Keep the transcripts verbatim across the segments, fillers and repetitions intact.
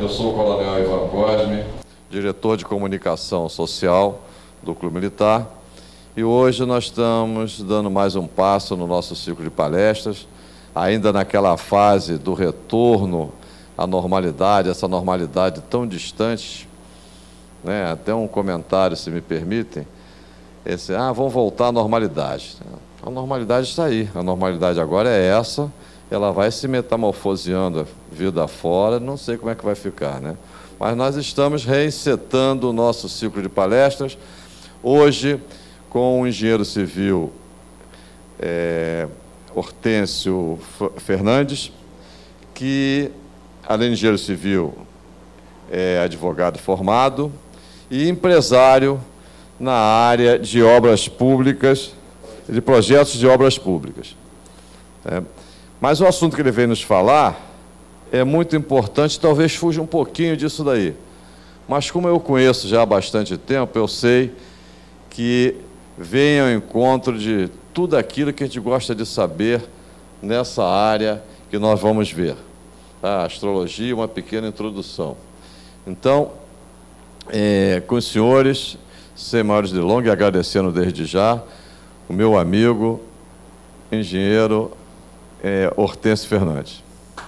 Eu sou o Coronel Ivan Cosme, diretor de comunicação social do Clube Militar, e hoje nós estamos dando mais um passo no nosso ciclo de palestras, ainda naquela fase do retorno à normalidade, essa normalidade tão distante, né? Até um comentário, se me permitem, esse, ah, vão voltar à normalidade. A normalidade está aí, a normalidade agora é essa, ela vai se metamorfoseando a vida fora, não sei como é que vai ficar, né? Mas nós estamos resetando o nosso ciclo de palestras, hoje com o engenheiro civil é, Hortêncio Fernandes, que, além de engenheiro civil, é advogado formado e empresário na área de obras públicas, de projetos de obras públicas. É. Mas o assunto que ele veio nos falar é muito importante, talvez fuja um pouquinho disso daí. Mas como eu conheço já há bastante tempo, eu sei que vem ao encontro de tudo aquilo que a gente gosta de saber nessa área que nós vamos ver. A astrologia, uma pequena introdução. Então, é, com os senhores, sem maiores delongas, agradecendo desde já o meu amigo, engenheiro é, Hortêncio Fernandes.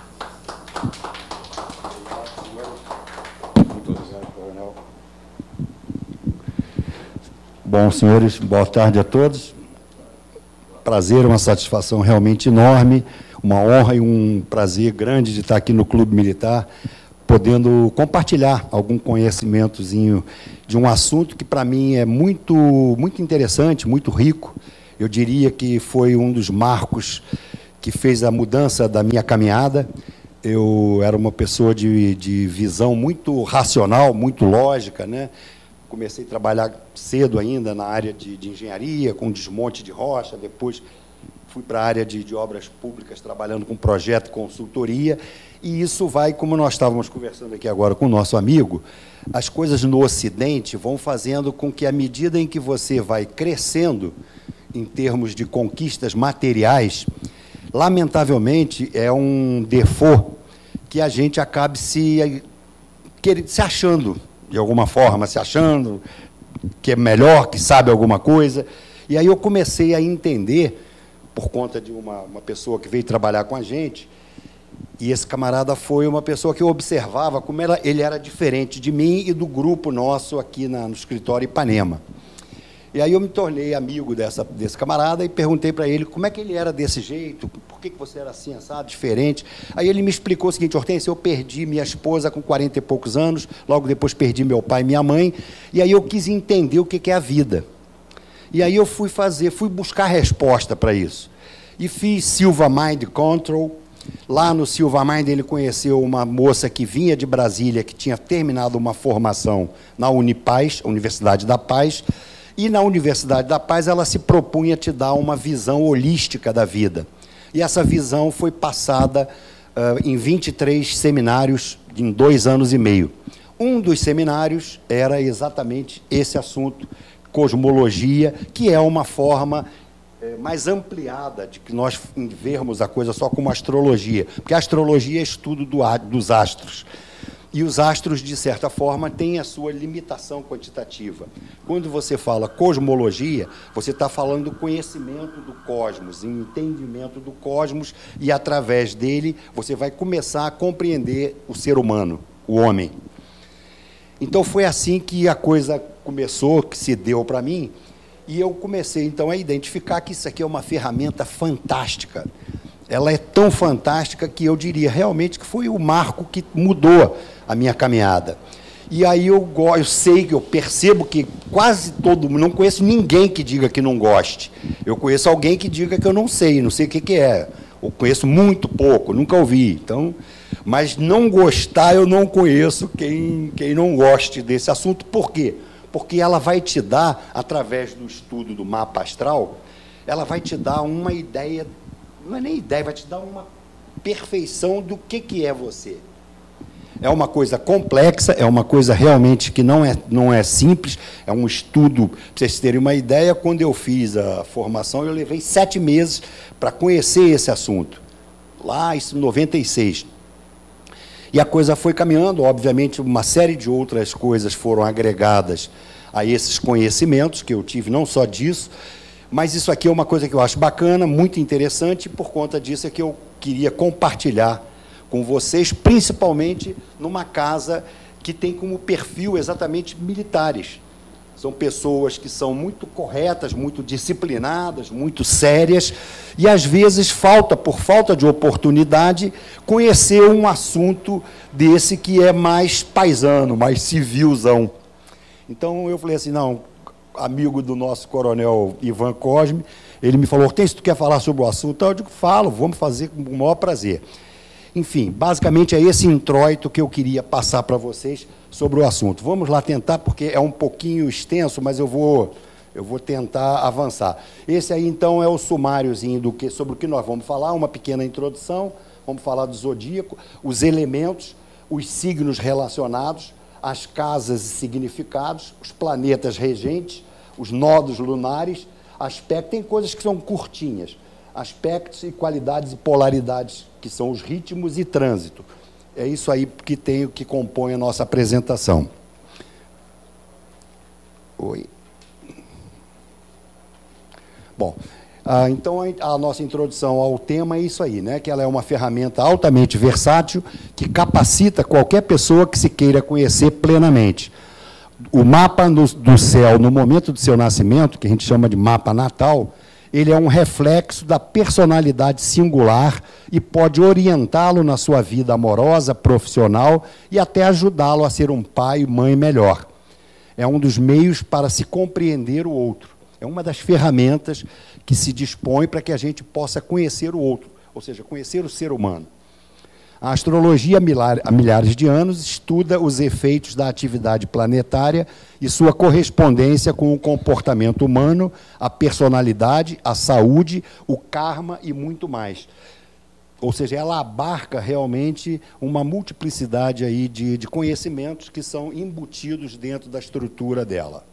Muito obrigado, coronel. Bom, senhores, boa tarde a todos. Prazer, uma satisfação realmente enorme, uma honra e um prazer grande de estar aqui no Clube Militar, podendo compartilhar algum conhecimentozinho de um assunto que, para mim, é muito, muito interessante, muito rico. Eu diria que foi um dos marcos que fez a mudança da minha caminhada. Eu era uma pessoa de, de visão muito racional, muito lógica, né? Comecei a trabalhar cedo ainda na área de, de engenharia, com desmonte de rocha, depois fui para a área de, de obras públicas, trabalhando com projeto e consultoria, e isso vai, como nós estávamos conversando aqui agora com o nosso amigo, as coisas no Ocidente vão fazendo com que, à medida em que você vai crescendo em termos de conquistas materiais, lamentavelmente, é um default que a gente acabe se, se achando, de alguma forma, se achando que é melhor, que sabe alguma coisa. E aí eu comecei a entender, por conta de uma, uma pessoa que veio trabalhar com a gente, e esse camarada foi uma pessoa que eu observava como ela, ele era diferente de mim e do grupo nosso aqui na, no escritório Ipanema. E aí eu me tornei amigo dessa, desse camarada e perguntei para ele como é que ele era desse jeito, por que, que você era assim, assado, diferente. Aí ele me explicou o seguinte: Hortêncio, eu perdi minha esposa com quarenta e poucos anos, logo depois perdi meu pai e minha mãe, e aí eu quis entender o que, que é a vida. E aí eu fui fazer, fui buscar resposta para isso. E fiz Silva Mind Control. Lá no Silva Mind ele conheceu uma moça que vinha de Brasília, que tinha terminado uma formação na Unipaz, Universidade da Paz, e na Universidade da Paz ela se propunha te dar uma visão holística da vida. E essa visão foi passada uh, em vinte e três seminários em dois anos e meio. Um dos seminários era exatamente esse assunto, cosmologia, que é uma forma é, mais ampliada de que nós vermos a coisa só como astrologia, porque a astrologia é estudo do, dos astros. E os astros, de certa forma, têm a sua limitação quantitativa. Quando você fala cosmologia, você está falando do conhecimento do cosmos, entendimento do cosmos, e, através dele, você vai começar a compreender o ser humano, o homem. Então, foi assim que a coisa começou, que se deu para mim, e eu comecei, então, a identificar que isso aqui é uma ferramenta fantástica. Ela é tão fantástica que eu diria realmente que foi o marco que mudou a minha caminhada. E aí eu, eu sei, que eu percebo que quase todo mundo, não conheço ninguém que diga que não goste. Eu conheço alguém que diga que eu não sei, não sei o que, que é. Eu conheço muito pouco, nunca ouvi. Então, mas não gostar, eu não conheço quem, quem não goste desse assunto. Por quê? Porque ela vai te dar, através do estudo do mapa astral, ela vai te dar uma ideia, não é nem ideia, vai te dar uma perfeição do que, que é você. É uma coisa complexa, é uma coisa realmente que não é, não é simples, é um estudo, para vocês terem uma ideia, quando eu fiz a formação, eu levei sete meses para conhecer esse assunto, lá em noventa e seis. E a coisa foi caminhando, obviamente, uma série de outras coisas foram agregadas a esses conhecimentos que eu tive, não só disso, mas isso aqui é uma coisa que eu acho bacana, muito interessante, e por conta disso é que eu queria compartilhar com vocês, principalmente numa casa que tem como perfil exatamente militares. São pessoas que são muito corretas, muito disciplinadas, muito sérias, e, às vezes, falta, por falta de oportunidade, conhecer um assunto desse que é mais paisano, mais civilzão. Então, eu falei assim, não, amigo do nosso coronel Ivan Cosme, ele me falou, Hortêncio, tu quer falar sobre o assunto? Eu digo, falo, vamos fazer com o maior prazer. Enfim, basicamente é esse introito que eu queria passar para vocês sobre o assunto. Vamos lá tentar, porque é um pouquinho extenso, mas eu vou, eu vou tentar avançar. Esse aí, então, é o sumáriozinho do que, sobre o que nós vamos falar, uma pequena introdução, vamos falar do zodíaco, os elementos, os signos relacionados, as casas e significados, os planetas regentes, os nodos lunares, aspectos, tem coisas que são curtinhas, aspectos e qualidades e polaridades, que são os ritmos e trânsito. É isso aí que tem, que compõe a nossa apresentação. Oi. Bom, ah, então a, a nossa introdução ao tema é isso aí, né? Que ela é uma ferramenta altamente versátil, que capacita qualquer pessoa que se queira conhecer plenamente. O mapa do, do céu, no momento do seu nascimento, que a gente chama de mapa natal, ele é um reflexo da personalidade singular e pode orientá-lo na sua vida amorosa, profissional e até ajudá-lo a ser um pai e mãe melhor. É um dos meios para se compreender o outro. É uma das ferramentas que se dispõe para que a gente possa conhecer o outro, ou seja, conhecer o ser humano. A astrologia, há milhares de anos, estuda os efeitos da atividade planetária e sua correspondência com o comportamento humano, a personalidade, a saúde, o karma e muito mais. Ou seja, ela abarca realmente uma multiplicidade aí de, de conhecimentos que são embutidos dentro da estrutura dela.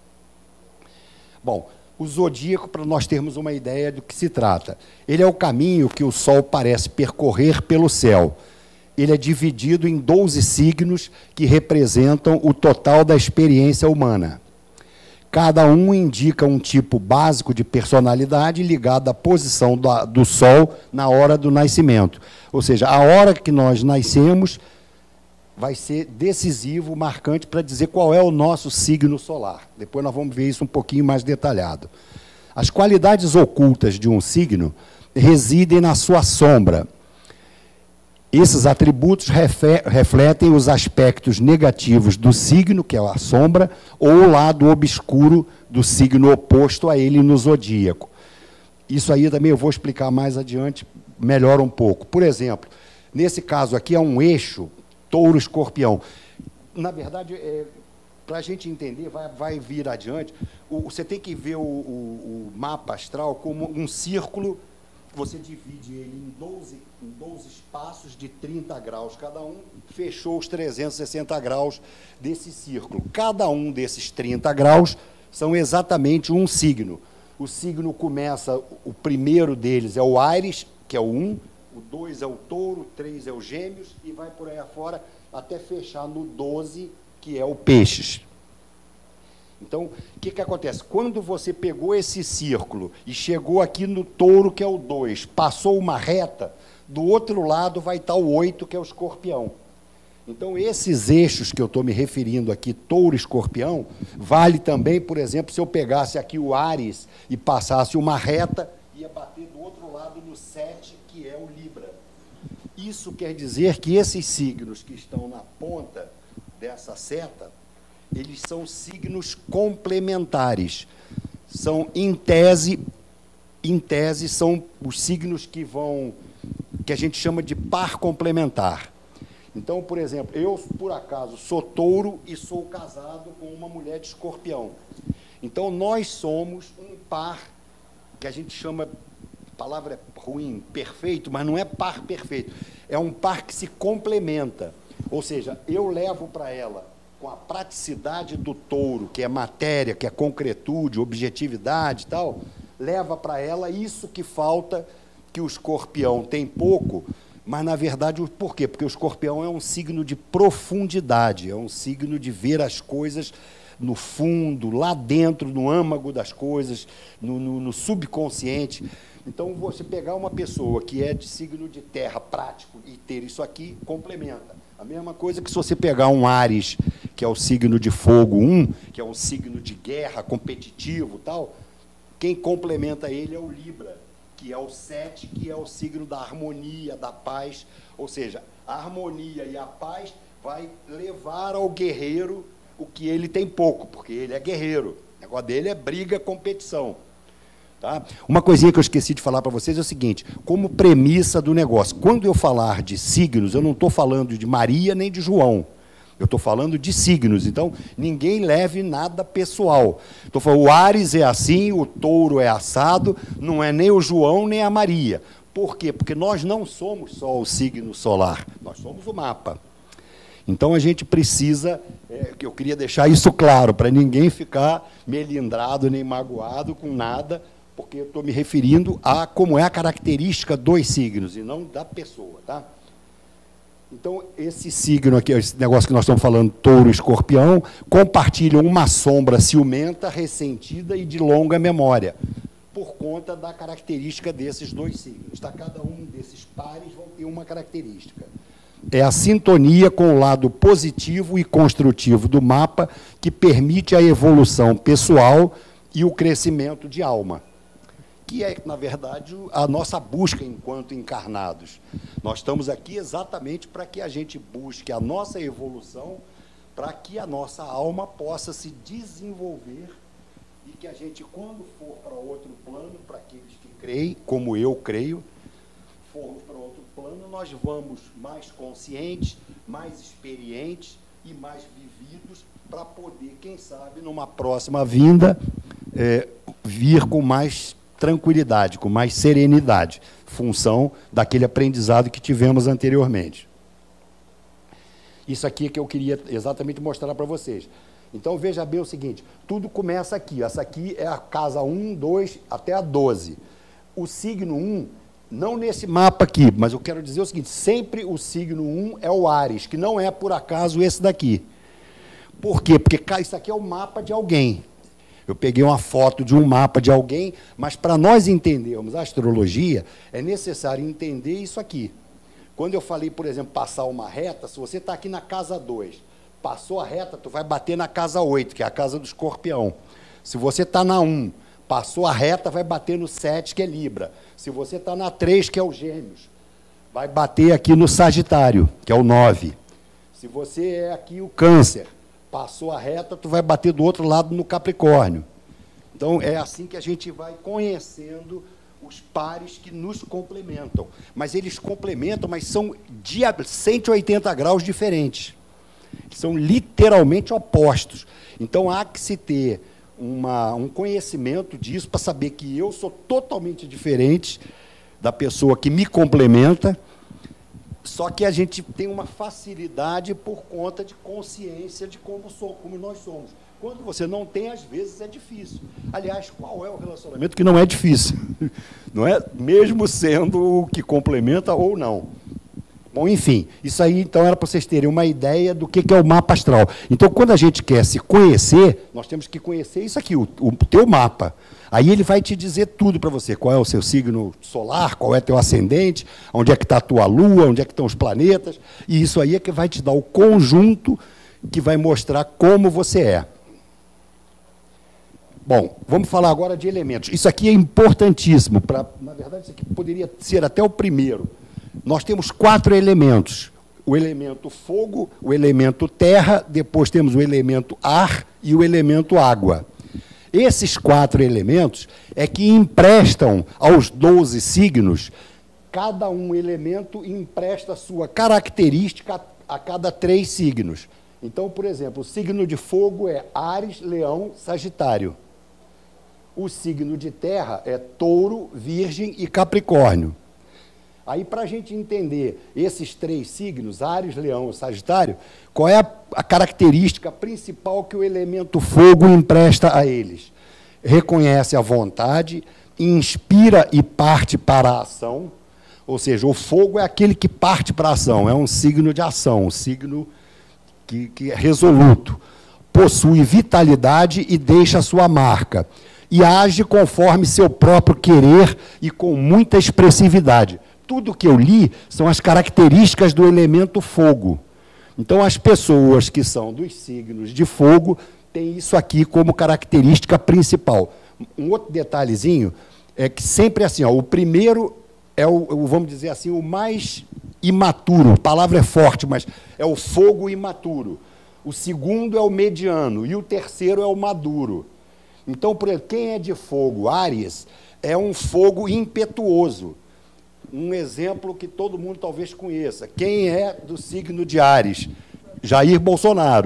Bom, o zodíaco, para nós termos uma ideia do que se trata. Ele é o caminho que o Sol parece percorrer pelo céu. Ele é dividido em doze signos que representam o total da experiência humana. Cada um indica um tipo básico de personalidade ligado à posição do, do Sol na hora do nascimento. Ou seja, a hora que nós nascemos vai ser decisivo, marcante, para dizer qual é o nosso signo solar. Depois nós vamos ver isso um pouquinho mais detalhado. As qualidades ocultas de um signo residem na sua sombra. Esses atributos refletem os aspectos negativos do signo, que é a sombra, ou o lado obscuro do signo oposto a ele no zodíaco. Isso aí também eu vou explicar mais adiante, melhor um pouco. Por exemplo, nesse caso aqui é um eixo touro-escorpião. Na verdade, é, para a gente entender, vai, vai vir adiante, o, você tem que ver o, o, o mapa astral como um círculo, você divide ele em doze, em doze espaços de trinta graus cada um, fechou os trezentos e sessenta graus desse círculo. Cada um desses trinta graus são exatamente um signo. O signo começa, o primeiro deles é o Áries, que é o um, o dois é o touro, o três é o gêmeos, e vai por aí afora até fechar no doze, que é o peixes. Então, o que, que acontece? Quando você pegou esse círculo e chegou aqui no touro, que é o dois, passou uma reta, do outro lado vai estar o oito, que é o escorpião. Então, esses eixos que eu estou me referindo aqui, touro e escorpião, vale também, por exemplo, se eu pegasse aqui o Áries e passasse uma reta, ia bater do outro lado no sete, que é o Libra. Isso quer dizer que esses signos que estão na ponta dessa seta, eles são signos complementares. São, em tese, em tese, são os signos que vão, que a gente chama de par complementar. Então, por exemplo, eu, por acaso, sou touro e sou casado com uma mulher de escorpião. Então, nós somos um par, que a gente chama, a palavra é ruim, perfeito, mas não é par perfeito. É um par que se complementa. Ou seja, eu levo para ela, com a praticidade do touro, que é matéria, que é concretude, objetividade e tal, leva para ela isso que falta, que o escorpião tem pouco, Mas, na verdade, por quê? Porque o escorpião é um signo de profundidade, é um signo de ver as coisas no fundo, lá dentro, no âmago das coisas, no, no, no subconsciente. Então, você pegar uma pessoa que é de signo de terra prático e ter isso aqui, complementa. A mesma coisa que se você pegar um Áries, que é o signo de fogo um, que é um signo de guerra, competitivo e tal, quem complementa ele é o Libra, que é o sete, que é o signo da harmonia, da paz. Ou seja, a harmonia e a paz vai levar ao guerreiro o que ele tem pouco, porque ele é guerreiro. O negócio dele é briga, competição. Tá? Uma coisinha que eu esqueci de falar para vocês é o seguinte, como premissa do negócio, quando eu falar de signos, eu não estou falando de Maria nem de João, eu estou falando de signos, então ninguém leve nada pessoal. Estou falando, o Áries é assim, o touro é assado, não é nem o João nem a Maria. Por quê? Porque nós não somos só o signo solar, nós somos o mapa. Então, a gente precisa, é, eu queria deixar isso claro, para ninguém ficar melindrado nem magoado com nada, porque eu estou me referindo a como é a característica dos signos, e não da pessoa. Tá? Então, esse signo aqui, esse negócio que nós estamos falando, touro e escorpião, compartilham uma sombra ciumenta, ressentida e de longa memória, por conta da característica desses dois signos. Tá? Cada um desses pares vão ter uma característica. É a sintonia com o lado positivo e construtivo do mapa que permite a evolução pessoal e o crescimento de alma, que é, na verdade, a nossa busca enquanto encarnados. Nós estamos aqui exatamente para que a gente busque a nossa evolução, para que a nossa alma possa se desenvolver e que a gente, quando for para outro plano, para aqueles que creem, como eu creio, formos para outro plano, nós vamos mais conscientes, mais experientes e mais vividos para poder, quem sabe, numa próxima vinda, é, vir com mais tranquilidade, com mais serenidade, função daquele aprendizado que tivemos anteriormente. Isso aqui é que eu queria exatamente mostrar para vocês. Então, veja bem o seguinte, tudo começa aqui. Essa aqui é a casa um, dois, até a doze. O signo um, não nesse mapa aqui, mas eu quero dizer o seguinte, sempre o signo um é o Áries, que não é, por acaso, esse daqui. Por quê? Porque isso aqui é o mapa de alguém. Eu peguei uma foto de um mapa de alguém, mas para nós entendermos a astrologia, é necessário entender isso aqui. Quando eu falei, por exemplo, passar uma reta, se você está aqui na casa dois, passou a reta, tu vai bater na casa oito, que é a casa do escorpião. Se você está na um, passou a reta, vai bater no sete, que é Libra. Se você está na três, que é o Gêmeos, vai bater aqui no Sagitário, que é o nove. Se você é aqui o Câncer, passou a reta, tu vai bater do outro lado no Capricórnio. Então, é assim que a gente vai conhecendo os pares que nos complementam. Mas eles complementam, mas são de cento e oitenta graus diferentes. São literalmente opostos. Então, há que se ter uma, um conhecimento disso para saber que eu sou totalmente diferente da pessoa que me complementa, só que a gente tem uma facilidade por conta de consciência de como, sou, como nós somos. Quando você não tem, às vezes é difícil. Aliás, qual é o relacionamento que não é difícil? Não é? Mesmo sendo o que complementa ou não. Bom, enfim, isso aí, então, era para vocês terem uma ideia do que é o mapa astral. Então, quando a gente quer se conhecer, nós temos que conhecer isso aqui, o, o teu mapa. Aí ele vai te dizer tudo para você, qual é o seu signo solar, qual é o teu ascendente, onde é que está a tua lua, onde é que estão os planetas, e isso aí é que vai te dar o conjunto que vai mostrar como você é. Bom, vamos falar agora de elementos. Isso aqui é importantíssimo, pra, na verdade, isso aqui poderia ser até o primeiro. Nós temos quatro elementos, o elemento fogo, o elemento terra, depois temos o elemento ar e o elemento água. Esses quatro elementos é que emprestam aos doze signos, cada um elemento empresta sua característica a cada três signos. Então, por exemplo, o signo de fogo é Áries, Leão, Sagitário. O signo de terra é Touro, Virgem e Capricórnio. Aí, para a gente entender esses três signos, Áries, Leão e Sagitário, qual é a, a característica principal que o elemento fogo empresta a eles? Reconhece a vontade, inspira e parte para a ação, Ou seja, o fogo é aquele que parte para a ação, é um signo de ação, um signo que, que é resoluto, possui vitalidade e deixa a sua marca, e age conforme seu próprio querer e com muita expressividade. Tudo que eu li são as características do elemento fogo. Então, as pessoas que são dos signos de fogo têm isso aqui como característica principal. Um outro detalhezinho é que sempre assim, ó, o primeiro é o, o, vamos dizer assim, o mais imaturo, a palavra é forte, mas é o fogo imaturo. O segundo é o mediano e o terceiro é o maduro. Então, por exemplo, quem é de fogo, Áries, é um fogo impetuoso. Um exemplo que todo mundo talvez conheça. Quem é do signo de Áries? Jair Bolsonaro.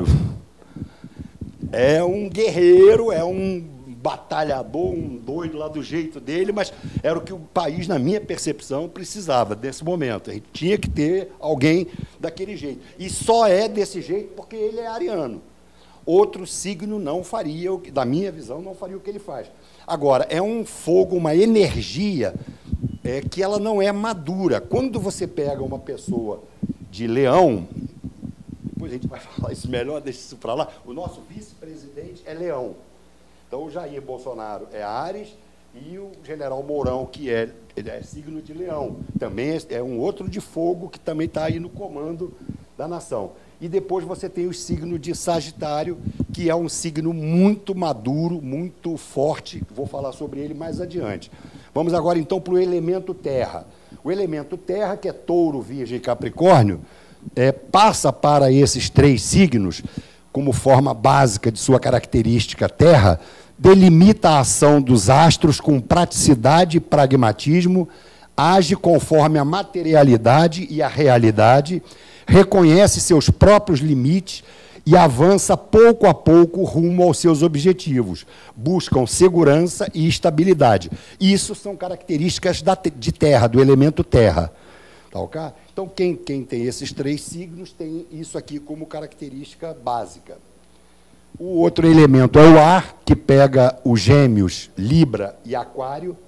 É um guerreiro, é um batalhador, um doido lá do jeito dele, mas era o que o país, na minha percepção, precisava nesse momento. A gente tinha que ter alguém daquele jeito. E só é desse jeito porque ele é ariano. Outro signo não faria, o que, da minha visão, não faria o que ele faz. Agora, é um fogo, uma energia é, que ela não é madura. Quando você pega uma pessoa de leão, depois a gente vai falar isso melhor, deixa isso para lá, o nosso vice-presidente é leão. Então, o Jair Bolsonaro é Áries e o general Mourão, que é, ele é signo de leão, também é um outro de fogo que também está aí no comando da nação. E depois você tem o signo de Sagitário, que é um signo muito maduro, muito forte, vou falar sobre ele mais adiante. Vamos agora, então, para o elemento terra. O elemento terra, que é touro, virgem e capricórnio, é, passa para esses três signos, como forma básica de sua característica terra, delimita a ação dos astros com praticidade e pragmatismo, age conforme a materialidade e a realidade, reconhece seus próprios limites e avança pouco a pouco rumo aos seus objetivos. Buscam segurança e estabilidade. Isso são características da, de terra, do elemento terra. Tá, okay? Então, quem, quem tem esses três signos tem isso aqui como característica básica. O outro elemento é o ar, que pega os gêmeos, Libra e Aquário.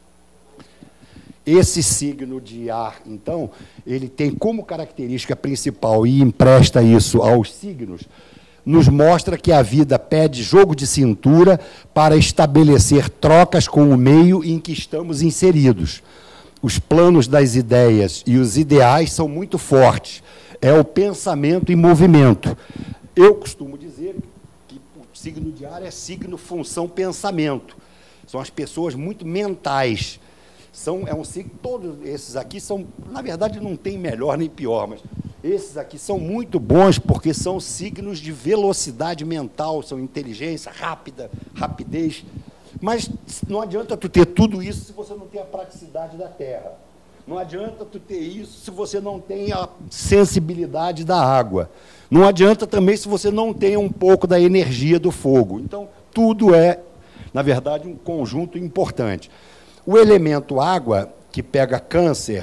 Esse signo de ar, então, ele tem como característica principal, e empresta isso aos signos, nos mostra que a vida pede jogo de cintura para estabelecer trocas com o meio em que estamos inseridos. Os planos das ideias e os ideais são muito fortes. É o pensamento em movimento. Eu costumo dizer que o signo de ar é signo, função, pensamento. São as pessoas muito mentais. São, é um signo, todos esses aqui são, na verdade, não tem melhor nem pior, mas esses aqui são muito bons porque são signos de velocidade mental, são inteligência rápida, rapidez. Mas não adianta tu ter tudo isso se você não tem a praticidade da terra. Não adianta tu ter isso se você não tem a sensibilidade da água. Não adianta também se você não tem um pouco da energia do fogo. Então, tudo é, na verdade, um conjunto importante. O elemento água, que pega câncer,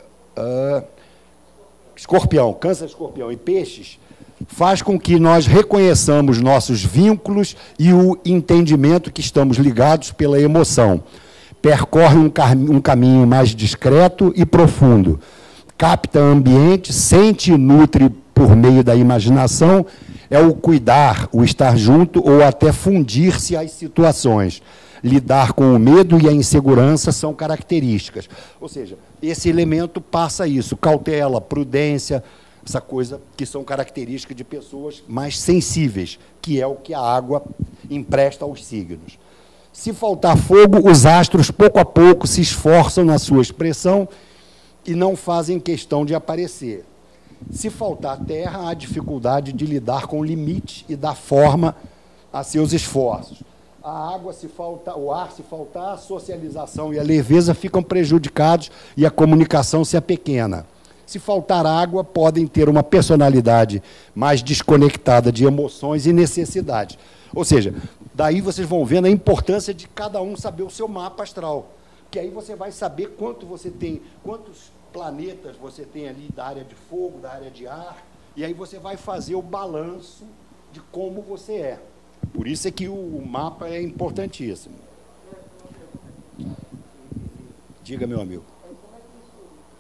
uh, escorpião, câncer, escorpião e peixes, faz com que nós reconheçamos nossos vínculos e o entendimento que estamos ligados pela emoção. Percorre um, um caminho mais discreto e profundo. Capta ambiente, sente e nutre por meio da imaginação, é o cuidar, o estar junto ou até fundir-se às situações. Lidar com o medo e a insegurança são características. Ou seja, esse elemento passa isso, cautela, prudência, essa coisa que são características de pessoas mais sensíveis, que é o que a água empresta aos signos. Se faltar fogo, os astros, pouco a pouco, se esforçam na sua expressão e não fazem questão de aparecer. Se faltar terra, há dificuldade de lidar com o limite e dar forma a seus esforços. A água, se faltar, o ar, se faltar, a socialização e a leveza ficam prejudicados e a comunicação se apequena. Se faltar água, podem ter uma personalidade mais desconectada de emoções e necessidades. Ou seja, daí vocês vão vendo a importância de cada um saber o seu mapa astral, que aí você vai saber quanto você tem, quantos planetas você tem ali da área de fogo, da área de ar, e aí você vai fazer o balanço de como você é. Por isso é que o mapa é importantíssimo. Diga, meu amigo.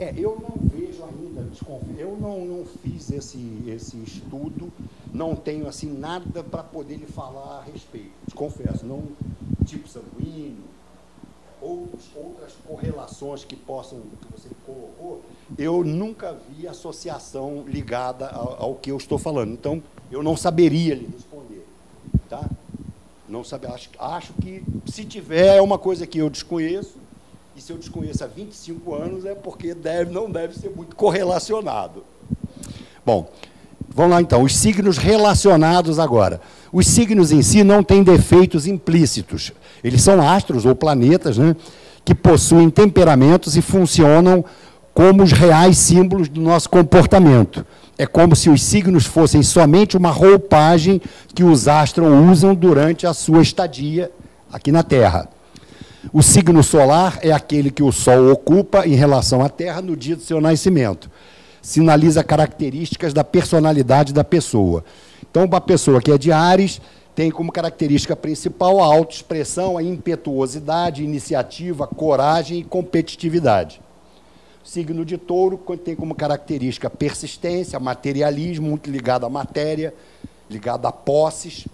É, eu não vejo ainda, desconfio, eu não, não fiz esse, esse estudo, não tenho assim nada para poder lhe falar a respeito, te confesso, não, tipo sanguíneo, outros, outras correlações que possam, que você colocou, eu nunca vi associação ligada ao, ao que eu estou falando, então eu não saberia lhe responder, tá? Não sabe, acho, acho que, se tiver, é uma coisa que eu desconheço, e se eu desconheço há vinte e cinco anos, é porque deve, não deve ser muito correlacionado. Bom, vamos lá, então. Os signos relacionados agora. Os signos em si não têm defeitos implícitos. Eles são astros ou planetas, né, que possuem temperamentos e funcionam como os reais símbolos do nosso comportamento. É como se os signos fossem somente uma roupagem que os astros usam durante a sua estadia aqui na Terra. O signo solar é aquele que o Sol ocupa em relação à Terra no dia do seu nascimento. Sinaliza características da personalidade da pessoa. Então, uma pessoa que é de Áries tem como característica principal a autoexpressão, a impetuosidade, iniciativa, coragem e competitividade. O signo de Touro tem como característica persistência, materialismo, muito ligado à matéria, ligado a posses,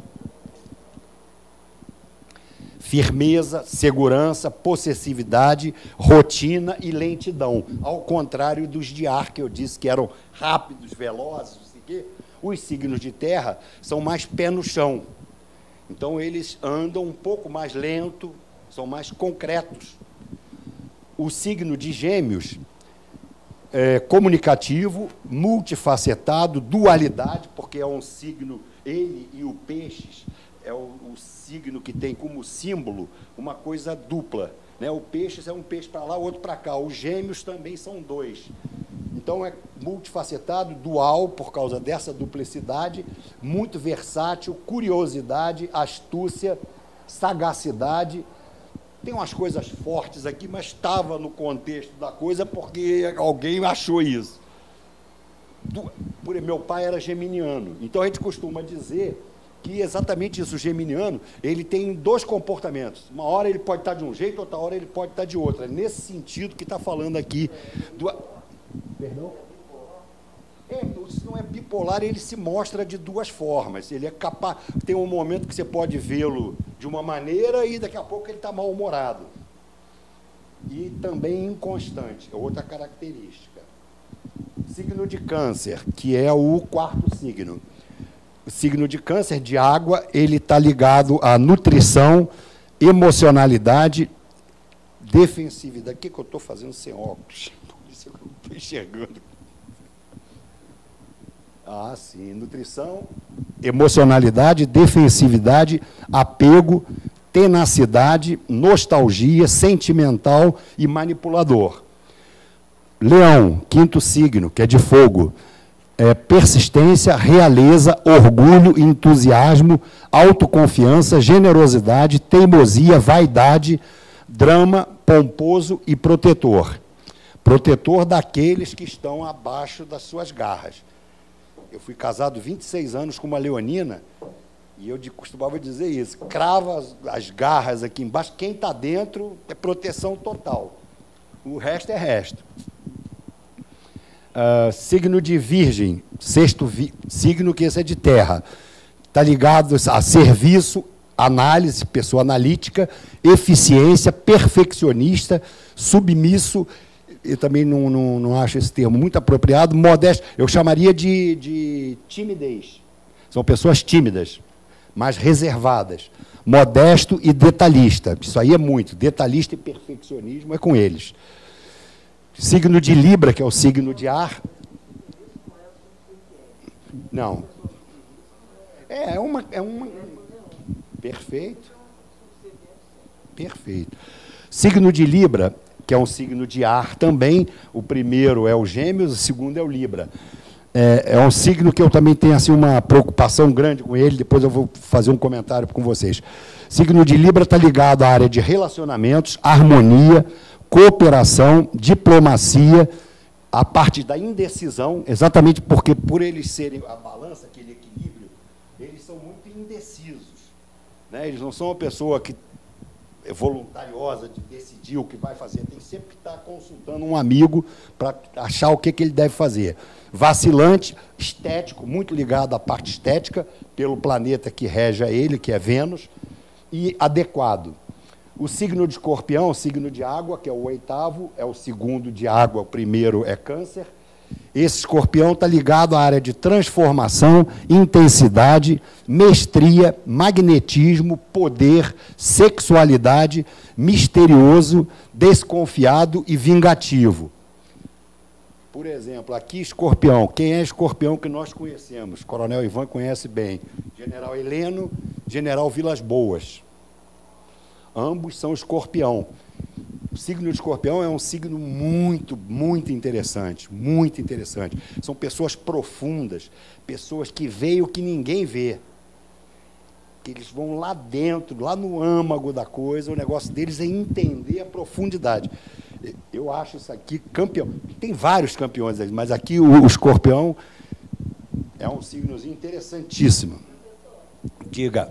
firmeza, segurança, possessividade, rotina e lentidão. Ao contrário dos de ar, que eu disse que eram rápidos, velozes, não sei o quê, os signos de terra são mais pé no chão. Então, eles andam um pouco mais lento, são mais concretos. O signo de Gêmeos é comunicativo, multifacetado, dualidade, porque é um signo, ele e o Peixes, é o, o signo que tem como símbolo uma coisa dupla, né? O Peixes é um peixe para lá, o outro para cá. Os Gêmeos também são dois. Então, é multifacetado, dual, por causa dessa duplicidade, muito versátil, curiosidade, astúcia, sagacidade. Tem umas coisas fortes aqui, mas estava no contexto da coisa porque alguém achou isso. Meu pai era geminiano, então a gente costuma dizer que exatamente isso, o geminiano, ele tem dois comportamentos. Uma hora ele pode estar de um jeito, outra hora ele pode estar de outra. É nesse sentido que está falando aqui. Do... Perdão? É, isso não é bipolar, ele se mostra de duas formas. Ele é capaz. Tem um momento que você pode vê-lo de uma maneira e daqui a pouco ele está mal-humorado. E também inconstante, é outra característica. Signo de Câncer, que é o quarto signo. O signo de Câncer, de água, ele está ligado à nutrição, emocionalidade, defensividade. O que, que eu estou fazendo sem óculos? Por isso eu não estou enxergando. Ah, sim. Nutrição, emocionalidade, defensividade, apego, tenacidade, nostalgia, sentimental e manipulador. Leão, quinto signo, que é de fogo. É, persistência, realeza, orgulho, entusiasmo, autoconfiança, generosidade, teimosia, vaidade, drama, pomposo e protetor. Protetor daqueles que estão abaixo das suas garras. Eu fui casado vinte e seis anos com uma leonina e eu costumava dizer isso, crava as, as garras aqui embaixo, quem está dentro é proteção total. O resto é resto. Uh, signo de Virgem, sexto vi signo, que esse é de terra, está ligado a serviço, análise, pessoa analítica, eficiência, perfeccionista, submisso, eu também não, não, não acho esse termo muito apropriado, modesto, eu chamaria de, de timidez. São pessoas tímidas, mais reservadas, modesto e detalhista, isso aí é muito, detalhista e perfeccionismo é com eles. Signo de Libra, que é o signo de ar. Não. É, é uma... É uma... Perfeito. Perfeito. Signo de Libra, que é um signo de ar também. O primeiro é o Gêmeos, o segundo é o Libra. É, é um signo que eu também tenho assim, uma preocupação grande com ele, depois eu vou fazer um comentário com vocês. Signo de Libra está ligado à área de relacionamentos, harmonia, cooperação, diplomacia, a parte da indecisão, exatamente porque, por eles serem a balança, aquele equilíbrio, eles são muito indecisos. Né? Eles não são uma pessoa que voluntariosa de decidir o que vai fazer. Tem sempre que estar consultando um amigo para achar o que, que ele deve fazer. Vacilante, estético, muito ligado à parte estética, pelo planeta que rege a ele, que é Vênus, e adequado. O signo de Escorpião, o signo de água, que é o oitavo, é o segundo de água, o primeiro é Câncer. Esse Escorpião está ligado à área de transformação, intensidade, mestria, magnetismo, poder, sexualidade, misterioso, desconfiado e vingativo. Por exemplo, aqui Escorpião. Quem é Escorpião que nós conhecemos? Coronel Ivan conhece bem. General Heleno, General Vilas Boas. Ambos são Escorpião. O signo de Escorpião é um signo muito, muito interessante, muito interessante. São pessoas profundas, pessoas que veem o que ninguém vê. Que eles vão lá dentro, lá no âmago da coisa, o negócio deles é entender a profundidade. Eu acho isso aqui campeão. Tem vários campeões, mas aqui o, o Escorpião é um signozinho interessantíssimo. Diga.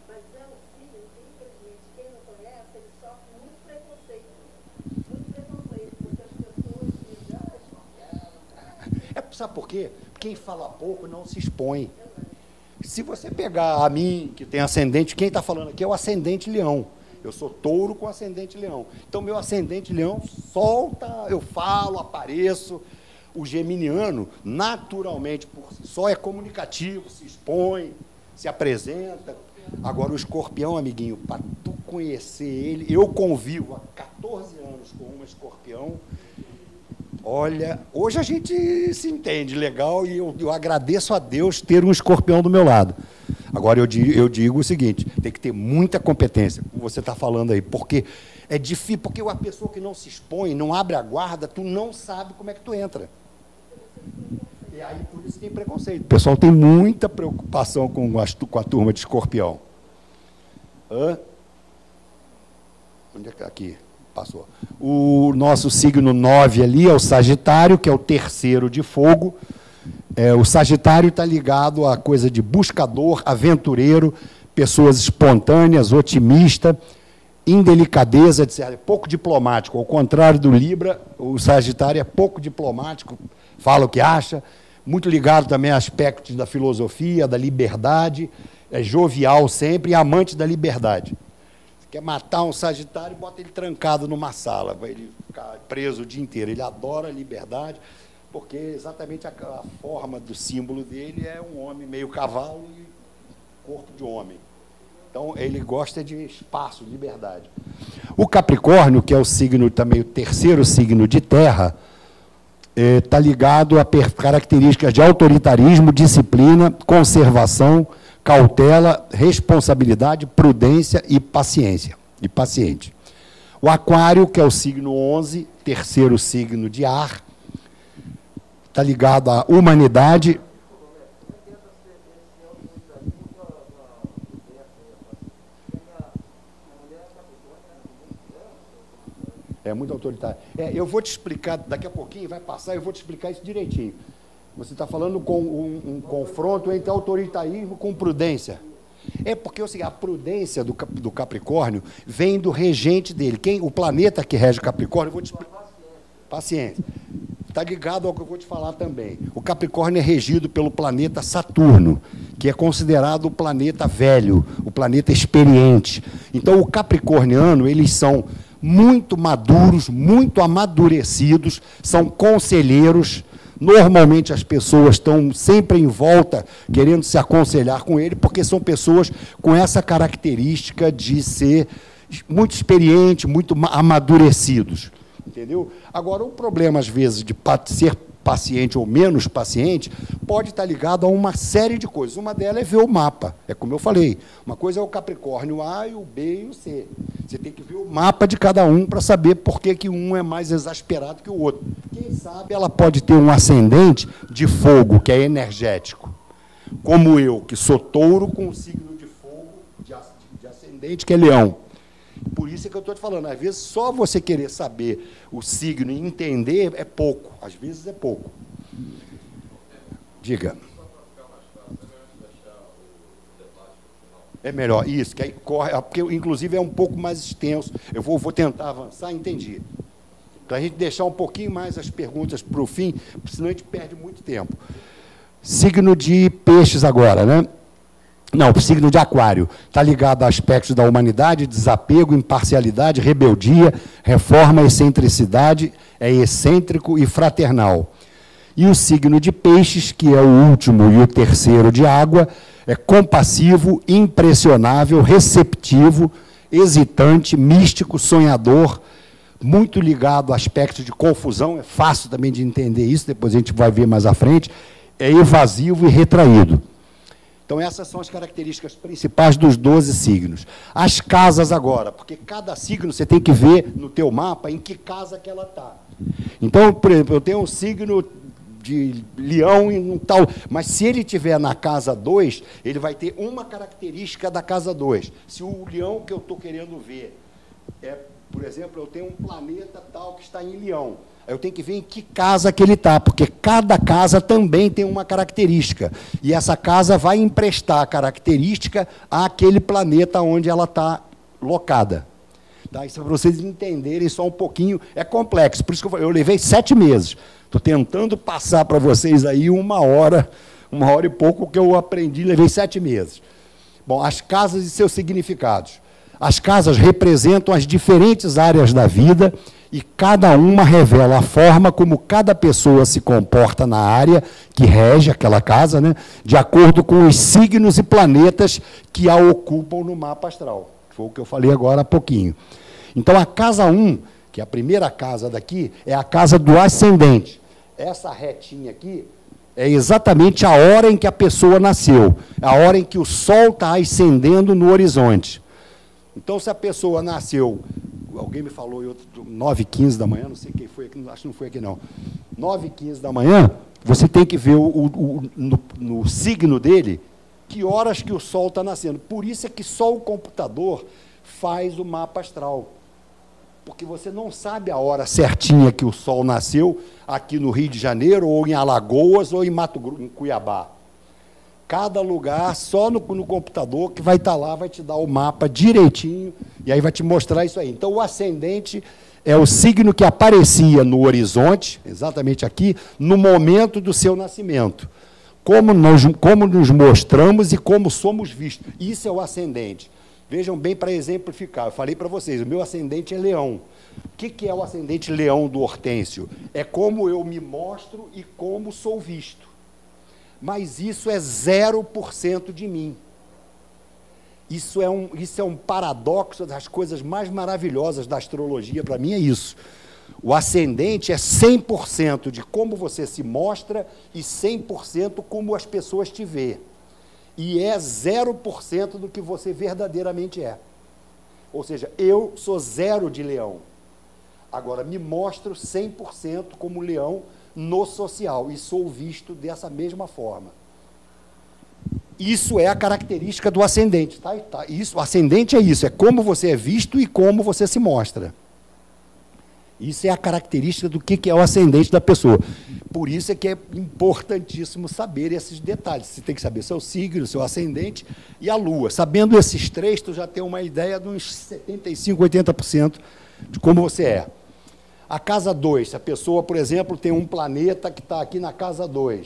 Sabe por quê? Quem fala pouco não se expõe. Se você pegar a mim, que tem ascendente, quem está falando aqui é o ascendente leão. Eu sou touro com ascendente leão. Então, meu ascendente leão solta, eu falo, apareço. O geminiano, naturalmente, por si só, é comunicativo, se expõe, se apresenta. Agora, o Escorpião, amiguinho, para tu conhecer ele, eu convivo há quatorze anos com uma Escorpião. Olha, hoje a gente se entende legal e eu, eu agradeço a Deus ter um Escorpião do meu lado. Agora, eu digo, eu digo o seguinte, tem que ter muita competência, como você está falando aí, porque é difícil, porque uma pessoa que não se expõe, não abre a guarda, tu não sabe como é que tu entra. E aí, por isso tem preconceito. O pessoal tem muita preocupação com a, com a turma de Escorpião. Hã? Onde é que está aqui? Passou. O nosso signo nove ali é o Sagitário, que é o terceiro de fogo. É, o Sagitário está ligado à coisa de buscador, aventureiro, pessoas espontâneas, otimista, indelicadeza, etcétera. Pouco diplomático. Ao contrário do Libra, o Sagitário é pouco diplomático, fala o que acha, muito ligado também a aspectos da filosofia, da liberdade, é jovial sempre e amante da liberdade. Quer matar um Sagitário, bota ele trancado numa sala, vai ele ficar preso o dia inteiro. Ele adora a liberdade, porque exatamente a, a forma do símbolo dele é um homem meio cavalo e corpo de homem. Então, ele gosta de espaço, liberdade. O Capricórnio, que é o signo também, o terceiro signo de terra, está é, ligado a características de autoritarismo, disciplina, conservação, cautela, responsabilidade, prudência e paciência, e paciente. O Aquário, que é o signo onze, terceiro signo de ar, está ligado à humanidade. É muito autoritário. É, eu vou te explicar, daqui a pouquinho, vai passar, eu vou te explicar isso direitinho. Você está falando com um, um confronto entre autoritarismo com prudência. É porque assim, a prudência do, do Capricórnio vem do regente dele. Quem, o planeta que rege o Capricórnio, eu vou te explicar. Paciência. Está ligado ao que eu vou te falar também. O Capricórnio é regido pelo planeta Saturno, que é considerado o planeta velho, o planeta experiente. Então, o capricorniano, eles são muito maduros, muito amadurecidos, são conselheiros. Normalmente as pessoas estão sempre em volta, querendo se aconselhar com ele, porque são pessoas com essa característica de ser muito experientes, muito amadurecidos. Entendeu? Agora, o problema, às vezes, de ser paciente ou menos paciente, pode estar ligado a uma série de coisas. Uma delas é ver o mapa. É como eu falei, uma coisa é o Capricórnio A, e o B e o C. Você tem que ver o mapa de cada um para saber por que, que um é mais exasperado que o outro. Quem sabe ela pode ter um ascendente de fogo, que é energético. Como eu, que sou touro com um signo de fogo, de ascendente, que é leão. Por isso é que eu estou te falando, às vezes só você querer saber o signo e entender é pouco, às vezes é pouco. Diga. É melhor, isso, que aí corre, porque inclusive é um pouco mais extenso. Eu vou, vou tentar avançar, entendi. Para a gente deixar um pouquinho mais as perguntas para o fim, senão a gente perde muito tempo. Signo de peixes agora, né? Não, signo de aquário. Está ligado a aspectos da humanidade, desapego, imparcialidade, rebeldia, reforma, excentricidade, é excêntrico e fraternal. E o signo de peixes, que é o último e o terceiro de água, é compassivo, impressionável, receptivo, hesitante, místico, sonhador, muito ligado a aspectos de confusão, é fácil também de entender isso, depois a gente vai ver mais à frente, é evasivo e retraído. Então, essas são as características principais dos doze signos. As casas agora, porque cada signo você tem que ver no teu mapa em que casa que ela está. Então, por exemplo, eu tenho um signo de leão e um tal, mas se ele estiver na casa dois, ele vai ter uma característica da casa dois. Se o leão que eu estou querendo ver é, por exemplo, eu tenho um planeta tal que está em leão, eu tenho que ver em que casa que ele está, porque cada casa também tem uma característica, e essa casa vai emprestar a característica àquele planeta onde ela está locada. Tá? Isso para vocês entenderem só um pouquinho, é complexo, por isso que eu, falei, eu levei sete meses. Estou tentando passar para vocês aí uma hora, uma hora e pouco que eu aprendi, levei sete meses. Bom, as casas e seus significados. As casas representam as diferentes áreas da vida e cada uma revela a forma como cada pessoa se comporta na área que rege aquela casa, né, de acordo com os signos e planetas que a ocupam no mapa astral. Foi o que eu falei agora há pouquinho. Então, a casa um, que é a primeira casa daqui, é a casa do ascendente. Essa retinha aqui é exatamente a hora em que a pessoa nasceu, a hora em que o sol está ascendendo no horizonte. Então, se a pessoa nasceu, alguém me falou nove e quinze da manhã, não sei quem foi aqui, acho que não foi aqui não, nove e quinze da manhã, você tem que ver o, o, o, no, no signo dele, que horas que o sol está nascendo. Por isso é que só o computador faz o mapa astral. Porque você não sabe a hora certinha que o sol nasceu aqui no Rio de Janeiro, ou em Alagoas, ou em Mato Grosso, em Cuiabá. Cada lugar, só no, no computador, que vai estar lá, vai te dar o mapa direitinho, e aí vai te mostrar isso aí. Então, o ascendente é o signo que aparecia no horizonte, exatamente aqui, no momento do seu nascimento. Como nós, como nos mostramos e como somos vistos. Isso é o ascendente. Vejam bem para exemplificar. Eu falei para vocês, o meu ascendente é leão. O que, que é o ascendente leão do Hortêncio? É como eu me mostro e como sou visto. Mas isso é zero por cento de mim. Isso é, um, isso é um paradoxo das coisas mais maravilhosas da astrologia, para mim é isso. O ascendente é cem por cento de como você se mostra e cem por cento como as pessoas te veem. E é zero por cento do que você verdadeiramente é. Ou seja, eu sou zero de leão. Agora, me mostro cem por cento como leão no social, e sou visto dessa mesma forma. Isso é a característica do ascendente. Tá? Tá? Isso, o ascendente é isso, é como você é visto e como você se mostra. Isso é a característica do que é o ascendente da pessoa. Por isso é que é importantíssimo saber esses detalhes. Você tem que saber seu signo, seu ascendente e a lua. Sabendo esses três, tu já tem uma ideia de uns setenta e cinco, oitenta por cento de como você é. A casa dois, se a pessoa, por exemplo, tem um planeta que está aqui na casa dois.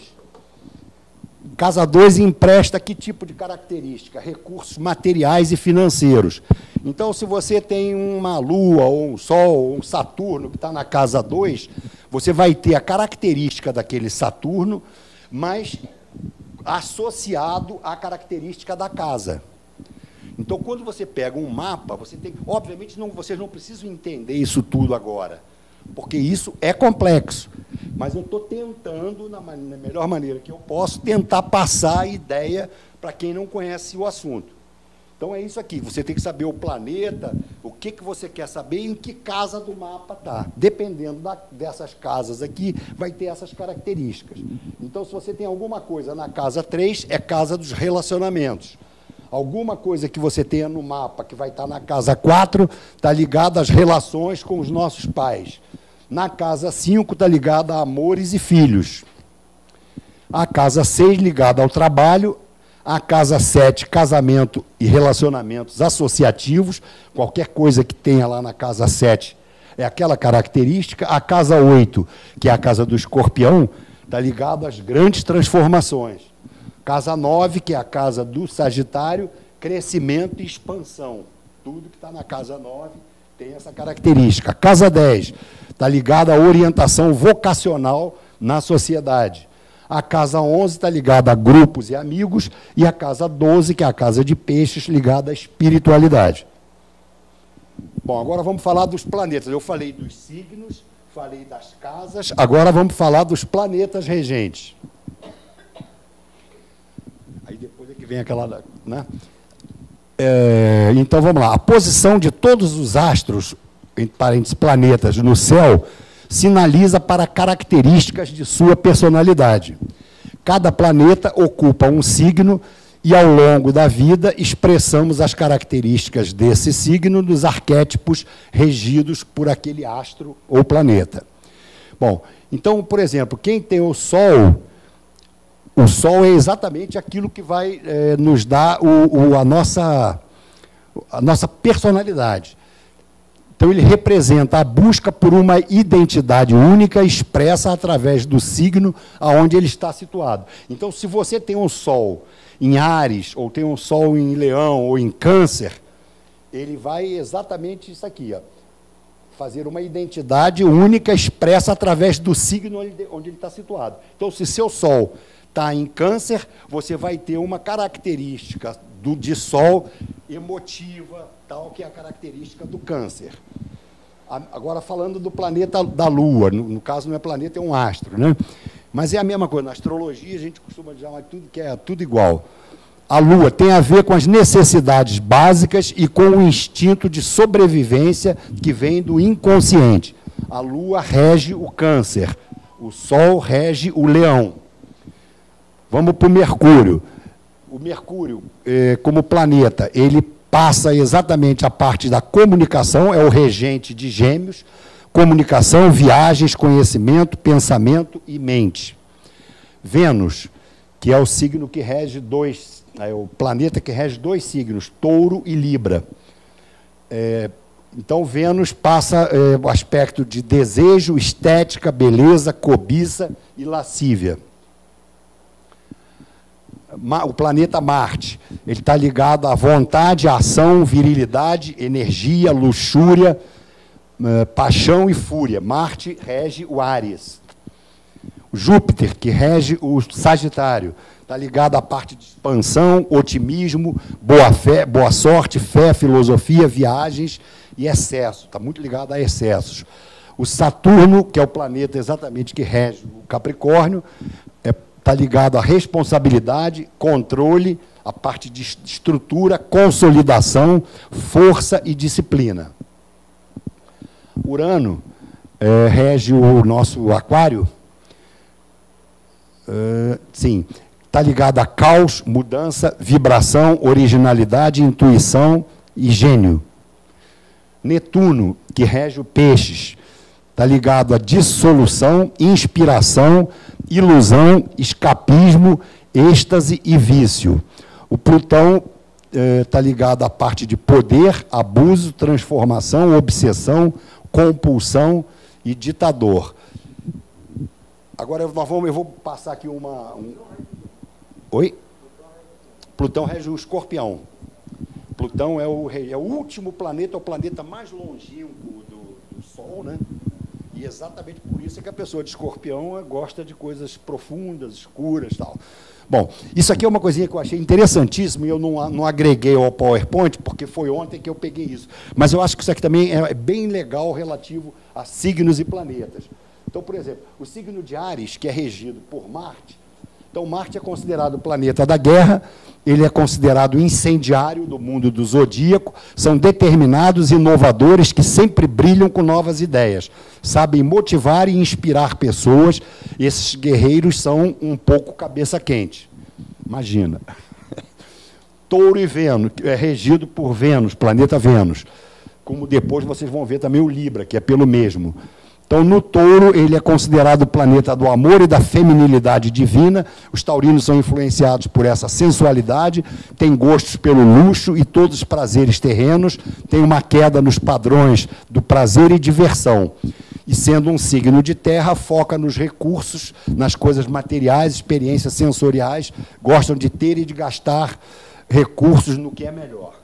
Casa dois empresta que tipo de característica? Recursos materiais e financeiros. Então, se você tem uma Lua, ou um Sol, ou um Saturno que está na casa dois, você vai ter a característica daquele Saturno, mas associado à característica da casa. Então, quando você pega um mapa, você tem... Obviamente, não, vocês não precisam entender isso tudo agora, porque isso é complexo. Mas eu estou tentando, na, na melhor maneira que eu posso, tentar passar a ideia para quem não conhece o assunto. Então, é isso aqui. Você tem que saber o planeta, o que, que você quer saber e em que casa do mapa está. Dependendo da, dessas casas aqui, vai ter essas características. Então, se você tem alguma coisa na casa três, é casa dos relacionamentos. Alguma coisa que você tenha no mapa que vai estar na casa quatro, está ligada às relações com os nossos pais. Na casa cinco está ligada a amores e filhos. A casa seis ligada ao trabalho. A casa sete, casamento e relacionamentos associativos. Qualquer coisa que tenha lá na casa sete é aquela característica. A casa oito, que é a casa do escorpião, está ligado às grandes transformações. Casa nove, que é a casa do Sagitário, crescimento e expansão. Tudo que está na casa nove tem essa característica. Casa dez está ligada à orientação vocacional na sociedade. A casa onze está ligada a grupos e amigos, e a casa doze, que é a casa de peixes, ligada à espiritualidade. Bom, agora vamos falar dos planetas. Eu falei dos signos, falei das casas, agora vamos falar dos planetas regentes. Aí depois é que vem aquela... né? É, então, vamos lá. A posição de todos os astros, entre parênteses, planetas, no céu, sinaliza para características de sua personalidade. Cada planeta ocupa um signo e, ao longo da vida, expressamos as características desse signo nos arquétipos regidos por aquele astro ou planeta. Bom, então, por exemplo, quem tem o Sol, o Sol é exatamente aquilo que vai é, nos dar o, o, a, nossa, a nossa personalidade. Então, ele representa a busca por uma identidade única expressa através do signo aonde ele está situado. Então, se você tem um Sol em Áries, ou tem um Sol em Leão, ou em Câncer, ele vai exatamente isso aqui, ó, fazer uma identidade única expressa através do signo onde ele está situado. Então, se seu Sol está em Câncer, você vai ter uma característica do, de Sol emotiva, tal, que é a característica do Câncer. Agora, falando do planeta da Lua, no, no caso não é planeta, é um astro, né? Mas é a mesma coisa. Na astrologia, a gente costuma dizer tudo que é tudo igual. A Lua tem a ver com as necessidades básicas e com o instinto de sobrevivência que vem do inconsciente. A Lua rege o Câncer, o Sol rege o Leão. Vamos para o Mercúrio. O Mercúrio, eh, como planeta, ele passa exatamente a parte da comunicação, é o regente de Gêmeos, comunicação, viagens, conhecimento, pensamento e mente. Vênus, que é o signo que rege dois, é o planeta que rege dois signos, Touro e Libra. É, então, Vênus passa é, o aspecto de desejo, estética, beleza, cobiça e lascívia. O planeta Marte, ele está ligado à vontade, à ação, virilidade, energia, luxúria, paixão e fúria. Marte rege o Áries. O Júpiter, que rege o Sagitário, está ligado à parte de expansão, otimismo, boa fé, boa sorte, fé, filosofia, viagens e excesso. Está muito ligado a excessos. O Saturno, que é o planeta exatamente que rege o Capricórnio, é está ligado à responsabilidade, controle, a parte de estrutura, consolidação, força e disciplina. Urano é, rege o nosso aquário, é, sim, está ligado a caos, mudança, vibração, originalidade, intuição e gênio. Netuno, que rege o peixes, está ligado a dissolução, inspiração, ilusão, escapismo, êxtase e vício. O Plutão está eh, ligado à parte de poder, abuso, transformação, obsessão, compulsão e ditador. Agora nós vamos, eu vou passar aqui uma... Um... Oi? Plutão rege o Escorpião. Plutão é o, é o último planeta, é o planeta mais longínquo do, do Sol, né? E exatamente por isso é que a pessoa de Escorpião gosta de coisas profundas, escuras e tal. Bom, isso aqui é uma coisinha que eu achei interessantíssima e eu não, não agreguei ao PowerPoint, porque foi ontem que eu peguei isso. Mas eu acho que isso aqui também é bem legal relativo a signos e planetas. Então, por exemplo, o signo de Áries, que é regido por Marte, então Marte é considerado o planeta da guerra, ele é considerado incendiário do mundo do zodíaco, são determinados e inovadores que sempre brilham com novas ideias, sabem motivar e inspirar pessoas, esses guerreiros são um pouco cabeça quente. Imagina. Touro e Vênus, é regido por Vênus, planeta Vênus, como depois vocês vão ver também o Libra, que é pelo mesmo. Então, no touro, ele é considerado o planeta do amor e da feminilidade divina. Os taurinos são influenciados por essa sensualidade, têm gostos pelo luxo e todos os prazeres terrenos, têm uma queda nos padrões do prazer e diversão. E, sendo um signo de terra, foca nos recursos, nas coisas materiais, experiências sensoriais, gostam de ter e de gastar recursos no que é melhor.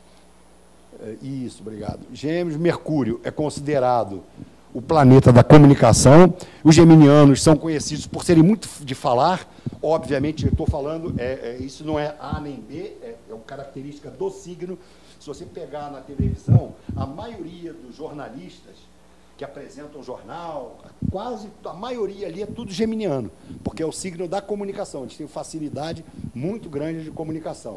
Isso, obrigado. Gêmeos, Mercúrio é considerado o planeta da comunicação. Os geminianos são conhecidos por serem muito de falar. Obviamente, eu estou falando, é, é, isso não é A nem B, é, é uma característica do signo. Se você pegar na televisão, a maioria dos jornalistas que apresentam o jornal, quase a maioria ali é tudo geminiano, porque é o signo da comunicação. Eles têm facilidade muito grande de comunicação.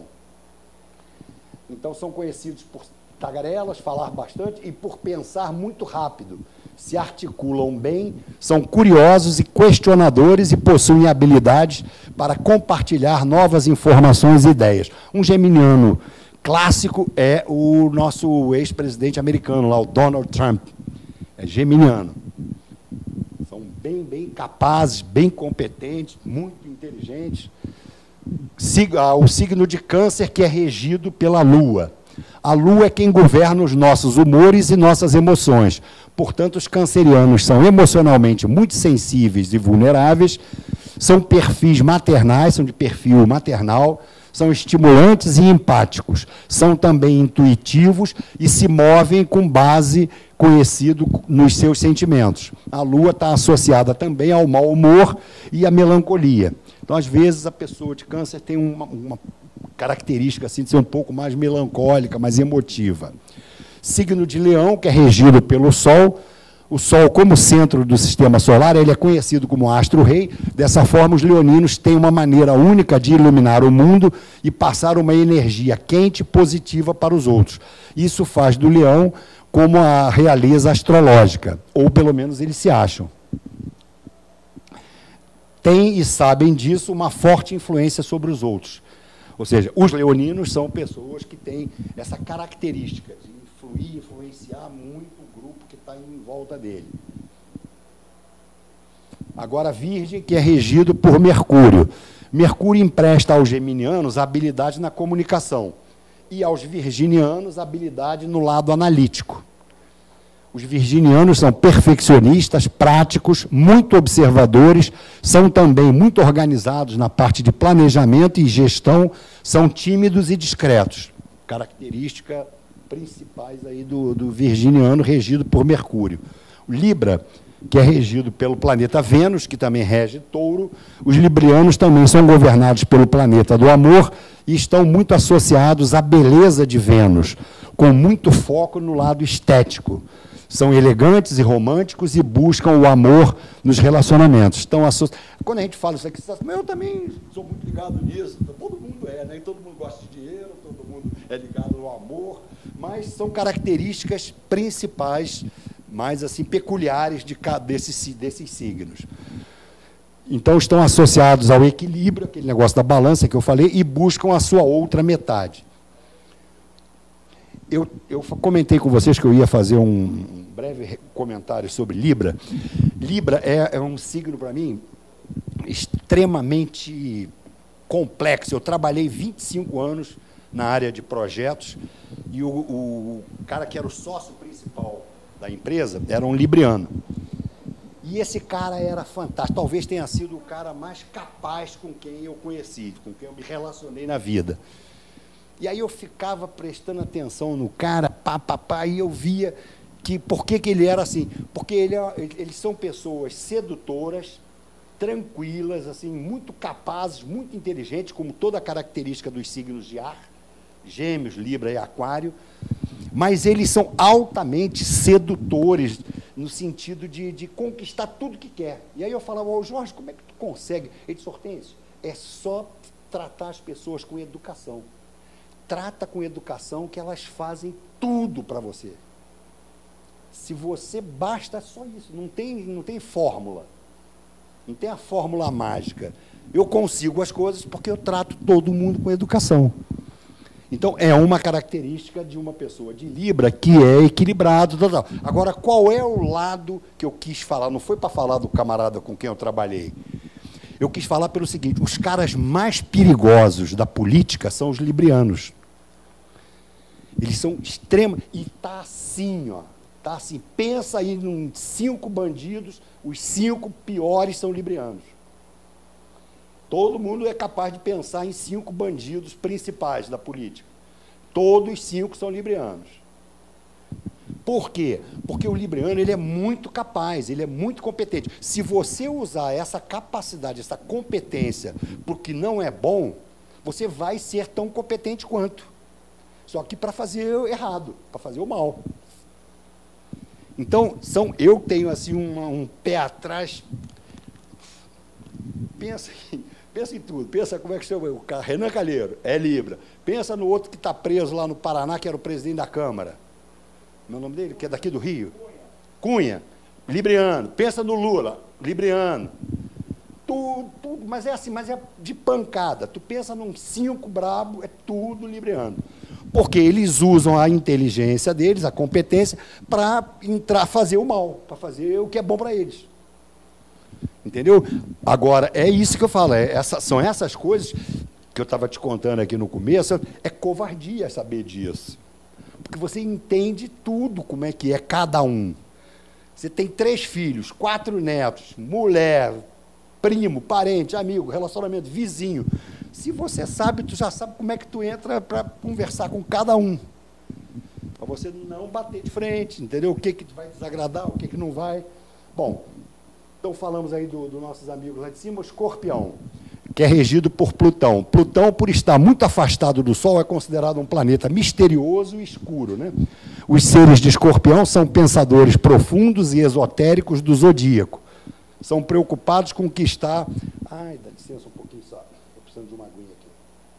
Então, são conhecidos por tagarelas, falar bastante e por pensar muito rápido. Se articulam bem, são curiosos e questionadores e possuem habilidades para compartilhar novas informações e ideias. Um geminiano clássico é o nosso ex-presidente americano, lá, o Donald Trump. É geminiano. São bem, bem capazes, bem competentes, muito inteligentes. O signo de Câncer, que é regido pela Lua. A Lua é quem governa os nossos humores e nossas emoções. Portanto, os cancerianos são emocionalmente muito sensíveis e vulneráveis, são perfis maternais, são de perfil maternal, são estimulantes e empáticos, são também intuitivos e se movem com base conhecido nos seus sentimentos. A Lua está associada também ao mau humor e à melancolia. Então, às vezes, a pessoa de Câncer tem uma, uma característica assim, de ser um pouco mais melancólica, mais emotiva. Signo de Leão, que é regido pelo Sol. O Sol, como centro do sistema solar, ele é conhecido como astro-rei. Dessa forma, os leoninos têm uma maneira única de iluminar o mundo e passar uma energia quente e positiva para os outros. Isso faz do Leão como a realeza astrológica, ou pelo menos eles se acham. Tem, e sabem disso, uma forte influência sobre os outros. Ou seja, os leoninos são pessoas que têm essa característica de influir, influenciar muito o grupo que está em volta dele. Agora, Virgem, que é regido por Mercúrio. Mercúrio empresta aos geminianos habilidade na comunicação e aos virginianos habilidade no lado analítico. Os virginianos são perfeccionistas, práticos, muito observadores, são também muito organizados na parte de planejamento e gestão, são tímidos e discretos. Característica principais aí do, do virginiano regido por Mercúrio. O Libra, que é regido pelo planeta Vênus, que também rege Touro. Os librianos também são governados pelo planeta do amor e estão muito associados à beleza de Vênus, com muito foco no lado estético. São elegantes e românticos e buscam o amor nos relacionamentos. Estão associ... Quando a gente fala isso aqui, você fala, eu também sou muito ligado nisso. Todo mundo é, né? Todo mundo gosta de dinheiro, todo mundo é ligado ao amor, mas são características principais, mais assim, peculiares de cada, desses, desses signos. Então, estão associados ao equilíbrio, aquele negócio da balança que eu falei, e buscam a sua outra metade. Eu, eu comentei com vocês que eu ia fazer um breve comentário sobre Libra. Libra é, é um signo, para mim, extremamente complexo. Eu trabalhei vinte e cinco anos na área de projetos e o, o cara que era o sócio principal da empresa era um libriano. E esse cara era fantástico. Talvez tenha sido o cara mais capaz com quem eu conheci, com quem eu me relacionei na vida. E aí eu ficava prestando atenção no cara, pá, pá, pá, e eu via que, por que, que ele era assim? Porque ele, eles são pessoas sedutoras, tranquilas, assim, muito capazes, muito inteligentes, como toda a característica dos signos de ar, Gêmeos, Libra e Aquário, mas eles são altamente sedutores, no sentido de, de conquistar tudo que quer. E aí eu falava, ô Jorge, como é que tu consegue? Ele disse, Hortêncio, é só tratar as pessoas com educação. Trata com educação que elas fazem tudo para você. Se você basta só isso, não tem, não tem fórmula, não tem a fórmula mágica. Eu consigo as coisas porque eu trato todo mundo com educação. Então, é uma característica de uma pessoa de Libra que é equilibrado. Total. Agora, qual é o lado que eu quis falar? Não foi para falar do camarada com quem eu trabalhei. Eu quis falar pelo seguinte, os caras mais perigosos da política são os librianos. Eles são extremos. E está assim, ó. Está assim. Pensa aí em cinco bandidos, os cinco piores são librianos. Todo mundo é capaz de pensar em cinco bandidos principais da política. Todos os cinco são librianos. Por quê? Porque o libriano ele é muito capaz, ele é muito competente. Se você usar essa capacidade, essa competência para o que não é bom, você vai ser tão competente quanto. Só que para fazer errado, para fazer o mal. Então, são, eu tenho assim uma, um pé atrás. Pensa em, pensa em tudo. Pensa como é que chama o cara. Renan Calheiro, é Libra. Pensa no outro que está preso lá no Paraná, que era o presidente da Câmara. Meu nome dele, que é daqui do Rio. Cunha, libriano. Pensa no Lula, libriano. Tudo, tudo, mas é assim, mas é de pancada. Tu pensa num cinco brabo, é tudo libriano. Porque eles usam a inteligência deles, a competência, para entrar, fazer o mal, para fazer o que é bom para eles. Entendeu? Agora, é isso que eu falo, é essa, são essas coisas que eu estava te contando aqui no começo, é covardia saber disso. Porque você entende tudo, como é que é cada um. Você tem três filhos, quatro netos, mulher, primo, parente, amigo, relacionamento, vizinho. Se você sabe, tu já sabe como é que tu entra para conversar com cada um. Para você não bater de frente, entendeu? O que, que vai desagradar, o que, que não vai. Bom, então falamos aí dos do nossos amigos lá de cima, o Escorpião, que é regido por Plutão. Plutão, por estar muito afastado do Sol, é considerado um planeta misterioso e escuro, né? Os seres de Escorpião são pensadores profundos e esotéricos do zodíaco. São preocupados com o que está... Ai, dá licença um pouquinho só. Estou precisando de uma aguinha aqui.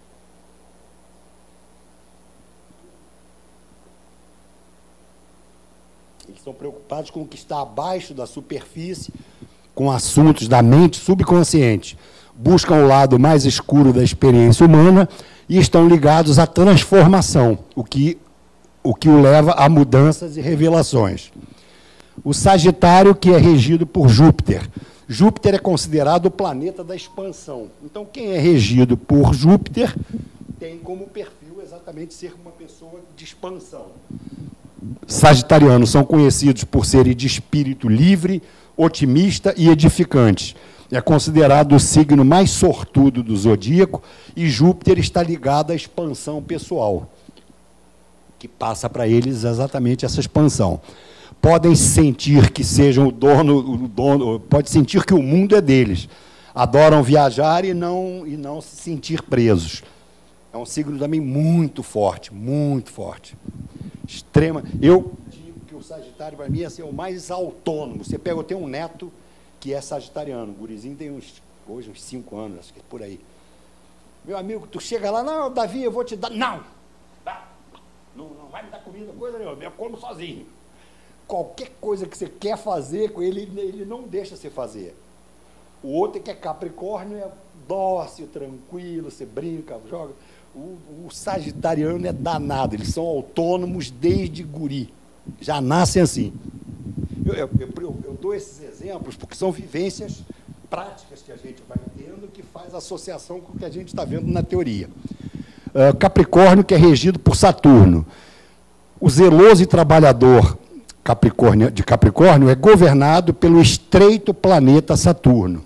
Eles são preocupados com o que está abaixo da superfície, com assuntos da mente subconsciente. Buscam o lado mais escuro da experiência humana e estão ligados à transformação, o que, o que o leva a mudanças e revelações. O Sagitário, que é regido por Júpiter. Júpiter é considerado o planeta da expansão. Então, quem é regido por Júpiter tem como perfil exatamente ser uma pessoa de expansão. Sagitarianos são conhecidos por serem de espírito livre, otimista e edificante. É considerado o signo mais sortudo do zodíaco e Júpiter está ligado à expansão pessoal, que passa para eles exatamente essa expansão. Podem sentir que sejam o dono, o dono, pode sentir que o mundo é deles. Adoram viajar e não, e não se sentir presos. É um signo também muito forte, muito forte. Extrema. Eu digo que o Sagitário, para mim, é assim, o mais autônomo. Você pega, eu tenho um neto que é sagitariano. O gurizinho tem uns, hoje, uns cinco anos, acho que é por aí. Meu amigo, tu chega lá, não, Davi, eu vou te dar. Não! Não, não vai me dar comida, coisa nenhuma, eu como sozinho. Qualquer coisa que você quer fazer com ele, ele não deixa você fazer. O outro que é Capricórnio é dócil, tranquilo, você brinca, joga. O, o sagitariano é danado, eles são autônomos desde guri. Já nascem assim. Eu, eu, eu, eu dou esses exemplos porque são vivências práticas que a gente vai tendo que faz associação com o que a gente está vendo na teoria. Uh, Capricórnio, que é regido por Saturno. O zeloso e trabalhador Capricórnio, de Capricórnio é governado pelo estreito planeta Saturno.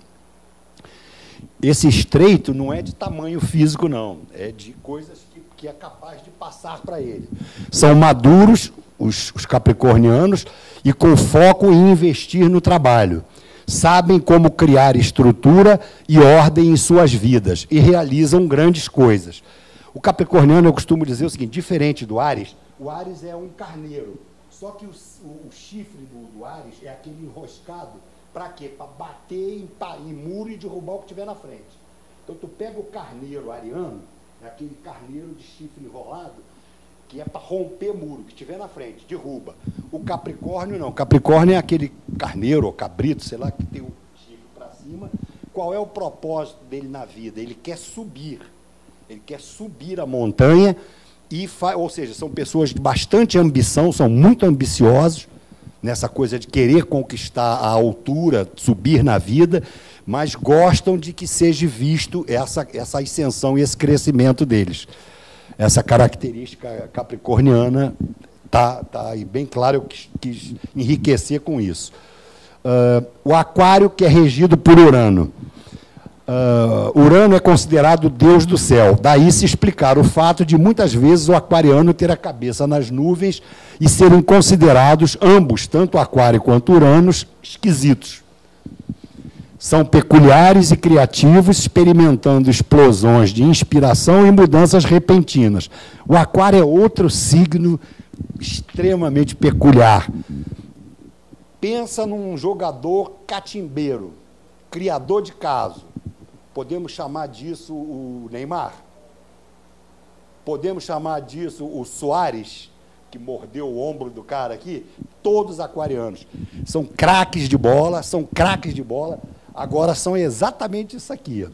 Esse estreito não é de tamanho físico, não. É de coisas que, que é capaz de passar para ele. São maduros, os, os capricornianos, e com foco em investir no trabalho. Sabem como criar estrutura e ordem em suas vidas e realizam grandes coisas. O capricorniano, eu costumo dizer o seguinte, diferente do Áries, o Áries é um carneiro. Só que o, o, o chifre do, do Áries é aquele enroscado, para quê? Para bater em, em muro e derrubar o que tiver na frente. Então, tu pega o carneiro ariano, é aquele carneiro de chifre enrolado, que é para romper muro, que tiver na frente, derruba. O Capricórnio não. O Capricórnio é aquele carneiro ou cabrito, sei lá, que tem o chifre para cima. Qual é o propósito dele na vida? Ele quer subir. Ele quer subir a montanha e fa... ou seja, são pessoas de bastante ambição, são muito ambiciosos nessa coisa de querer conquistar a altura, subir na vida, mas gostam de que seja visto essa, essa ascensão e esse crescimento deles. Essa característica capricorniana está tá aí bem claro, eu quis, quis enriquecer com isso. Uh, o aquário, que é regido por Urano. Uh, Urano é considerado o deus do céu. Daí se explicar o fato de, muitas vezes, o aquariano ter a cabeça nas nuvens e serem considerados, ambos, tanto o aquário quanto o Urano, esquisitos. São peculiares e criativos, experimentando explosões de inspiração e mudanças repentinas. O aquário é outro signo extremamente peculiar. Pensa num jogador catimbeiro, criador de caso. Podemos chamar disso o Neymar? Podemos chamar disso o Soares, que mordeu o ombro do cara aqui? Todos aquarianos. São craques de bola, são craques de bola, agora são exatamente isso aqui.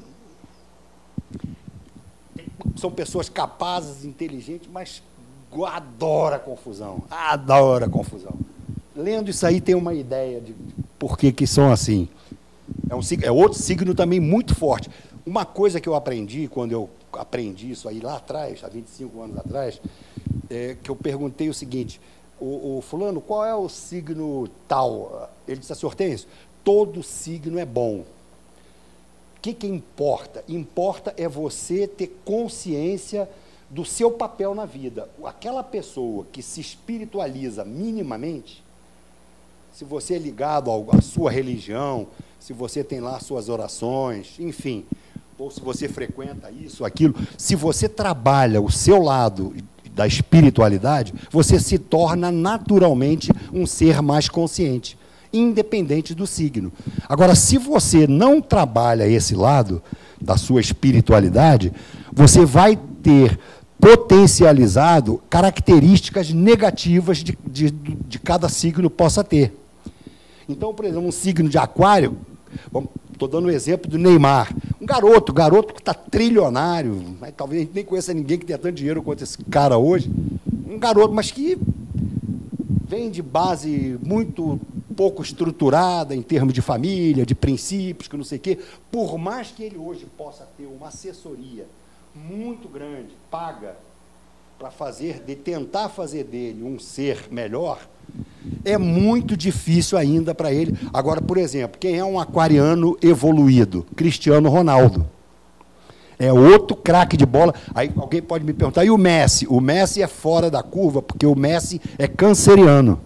São pessoas capazes, inteligentes, mas adora confusão, adora confusão. Lendo isso aí tem uma ideia de por que que são assim. É, um, é outro signo também muito forte. Uma coisa que eu aprendi, quando eu aprendi isso aí lá atrás, há vinte e cinco anos atrás, é que eu perguntei o seguinte, o, o fulano, qual é o signo tal? Ele disse assim, Hortêncio, todo signo é bom. O que que importa? Importa é você ter consciência do seu papel na vida. Aquela pessoa que se espiritualiza minimamente, se você é ligado à sua religião, se você tem lá suas orações, enfim, ou se você frequenta isso, aquilo, se você trabalha o seu lado da espiritualidade, você se torna naturalmente um ser mais consciente, independente do signo. Agora, se você não trabalha esse lado da sua espiritualidade, você vai ter potencializado características negativas de, de, de cada signo possa ter. Então, por exemplo, um signo de aquário, estou dando um exemplo do Neymar, um garoto, garoto que está trilionário, mas talvez a gente nem conheça ninguém que tenha tanto dinheiro quanto esse cara hoje, um garoto, mas que vem de base muito pouco estruturada em termos de família, de princípios, que não sei o quê, por mais que ele hoje possa ter uma assessoria muito grande, paga, para fazer, de tentar fazer dele um ser melhor, é muito difícil ainda para ele. Agora, por exemplo, quem é um aquariano evoluído? Cristiano Ronaldo. É outro craque de bola. Aí alguém pode me perguntar, e o Messi? O Messi é fora da curva, porque o Messi é canceriano.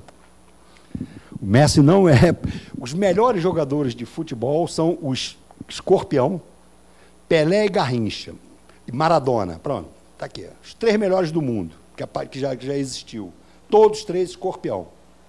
O Messi não é... Os melhores jogadores de futebol são os Escorpião, Pelé e Garrincha. E Maradona, pronto, está aqui. Os três melhores do mundo, que já, que já existiu. Todos três Escorpião.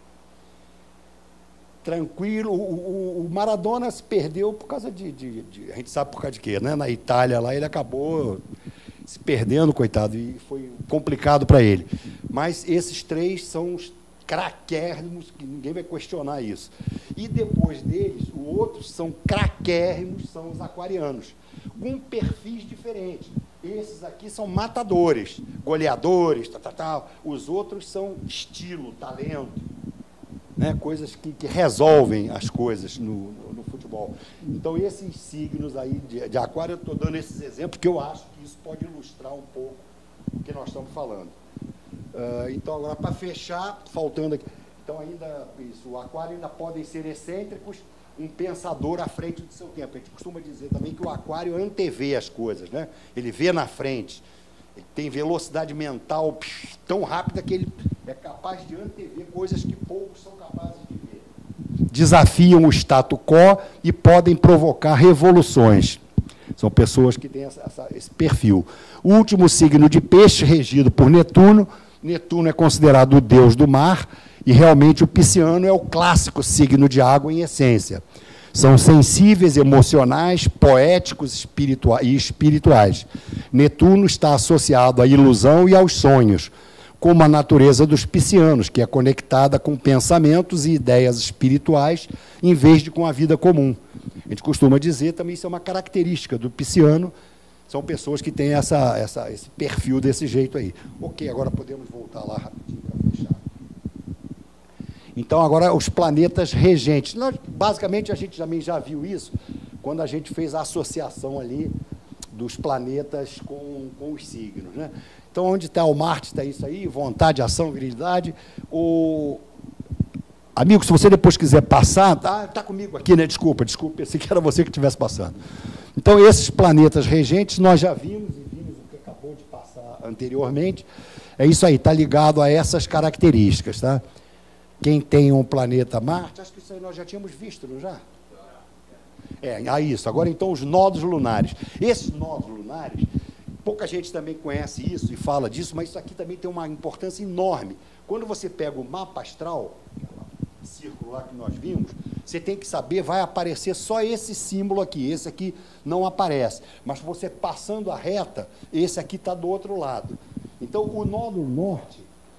Tranquilo, o, o, o Maradona se perdeu por causa de, de, de... A gente sabe por causa de quê, né? Na Itália, lá, ele acabou se perdendo, coitado, e foi complicado para ele. Mas esses três são os craquérrimos, que ninguém vai questionar isso. E depois deles, os outros são craquérrimos, são os aquarianos, com perfis diferentes. Esses aqui são matadores, goleadores, tal, tal, tal. Os outros são estilo, talento, né? Coisas que, que resolvem as coisas no, no, no futebol. Então, esses signos aí de, de aquário, eu estou dando esses exemplos, porque eu acho que isso pode ilustrar um pouco o que nós estamos falando. Uh, então, agora, para fechar, faltando aqui... Então, ainda, isso, o aquário ainda podem ser excêntricos, um pensador à frente do seu tempo. A gente costuma dizer também que o aquário antevê as coisas, né? Ele vê na frente, ele tem velocidade mental psh, tão rápida que ele é capaz de antever coisas que poucos são capazes de ver. Desafiam o status quo e podem provocar revoluções. São pessoas que têm essa, essa, esse perfil. O último signo de peixe, regido por Netuno. Netuno é considerado o deus do mar, e realmente o pisciano é o clássico signo de água em essência. São sensíveis, emocionais, poéticos espiritua- e espirituais. Netuno está associado à ilusão e aos sonhos, como a natureza dos piscianos, que é conectada com pensamentos e ideias espirituais, em vez de com a vida comum. A gente costuma dizer também, isso é uma característica do pisciano, são pessoas que têm essa, essa, esse perfil desse jeito aí. Ok, agora podemos voltar lá rapidinho para fechar. Então, agora, os planetas regentes. Nós, basicamente, a gente também já viu isso quando a gente fez a associação ali dos planetas com, com os signos, né? Então, onde está o Marte, está isso aí, vontade, ação, virilidade. O... Amigo, se você depois quiser passar, está tá comigo aqui, né? Desculpa, desculpa, pensei que era você que estivesse passando. Então, esses planetas regentes, nós já vimos, e vimos o que acabou de passar anteriormente. É isso aí, está ligado a essas características, tá? Quem tem um planeta Marte, acho que isso aí nós já tínhamos visto, não já? É, aí isso. Agora, então, os nodos lunares. Esses nodos lunares, pouca gente também conhece isso e fala disso, mas isso aqui também tem uma importância enorme. Quando você pega o mapa astral, aquele círculo lá que nós vimos, você tem que saber, vai aparecer só esse símbolo aqui, esse aqui não aparece. Mas você passando a reta, esse aqui está do outro lado. Então, o nódulo norte,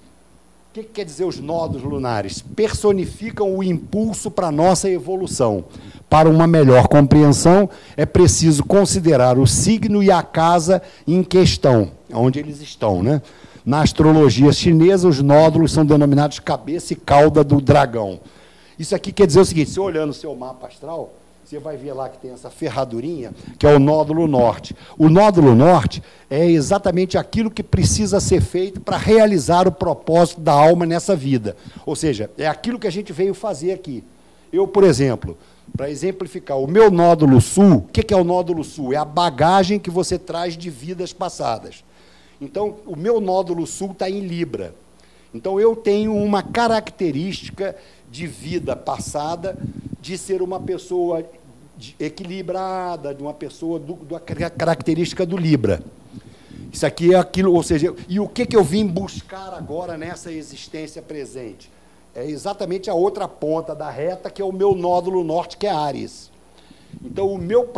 o que, que quer dizer os nódulos lunares? Personificam o impulso para a nossa evolução. Para uma melhor compreensão, é preciso considerar o signo e a casa em questão, onde eles estão, né? Na astrologia chinesa, os nódulos são denominados cabeça e cauda do dragão. Isso aqui quer dizer o seguinte, se olhando o seu mapa astral, você vai ver lá que tem essa ferradurinha, que é o nódulo norte. O nódulo norte é exatamente aquilo que precisa ser feito para realizar o propósito da alma nessa vida. Ou seja, é aquilo que a gente veio fazer aqui. Eu, por exemplo, para exemplificar, o meu nódulo sul, o que é o nódulo sul? É a bagagem que você traz de vidas passadas. Então, o meu nódulo sul está em Libra. Então, eu tenho uma característica de vida passada, de ser uma pessoa equilibrada, de uma pessoa do, da característica do Libra. Isso aqui é aquilo, ou seja, e o que, que eu vim buscar agora nessa existência presente? É exatamente a outra ponta da reta, que é o meu nódulo norte, que é Áries. Então, o meu...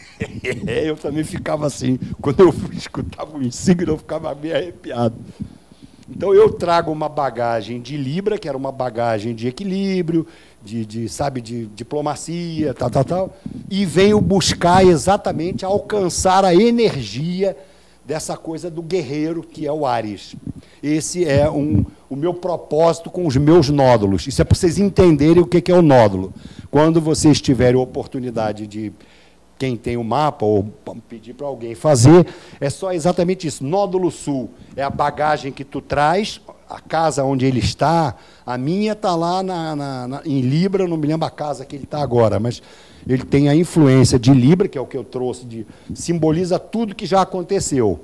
eu também ficava assim, quando eu escutava o insígnia, eu ficava meio arrepiado. Então, eu trago uma bagagem de Libra, que era uma bagagem de equilíbrio, de, de sabe, de diplomacia, tal, tal, tal, e venho buscar exatamente alcançar a energia dessa coisa do guerreiro, que é o Áries. Esse é um, o meu propósito com os meus nódulos. Isso é para vocês entenderem o que é o nódulo. Quando vocês tiverem a oportunidade de... Quem tem o mapa, ou pedir para alguém fazer, é só exatamente isso. Nódulo sul é a bagagem que tu traz, a casa onde ele está, a minha está lá na, na, na, em Libra, eu não me lembro a casa que ele está agora, mas ele tem a influência de Libra, que é o que eu trouxe, de, simboliza tudo que já aconteceu.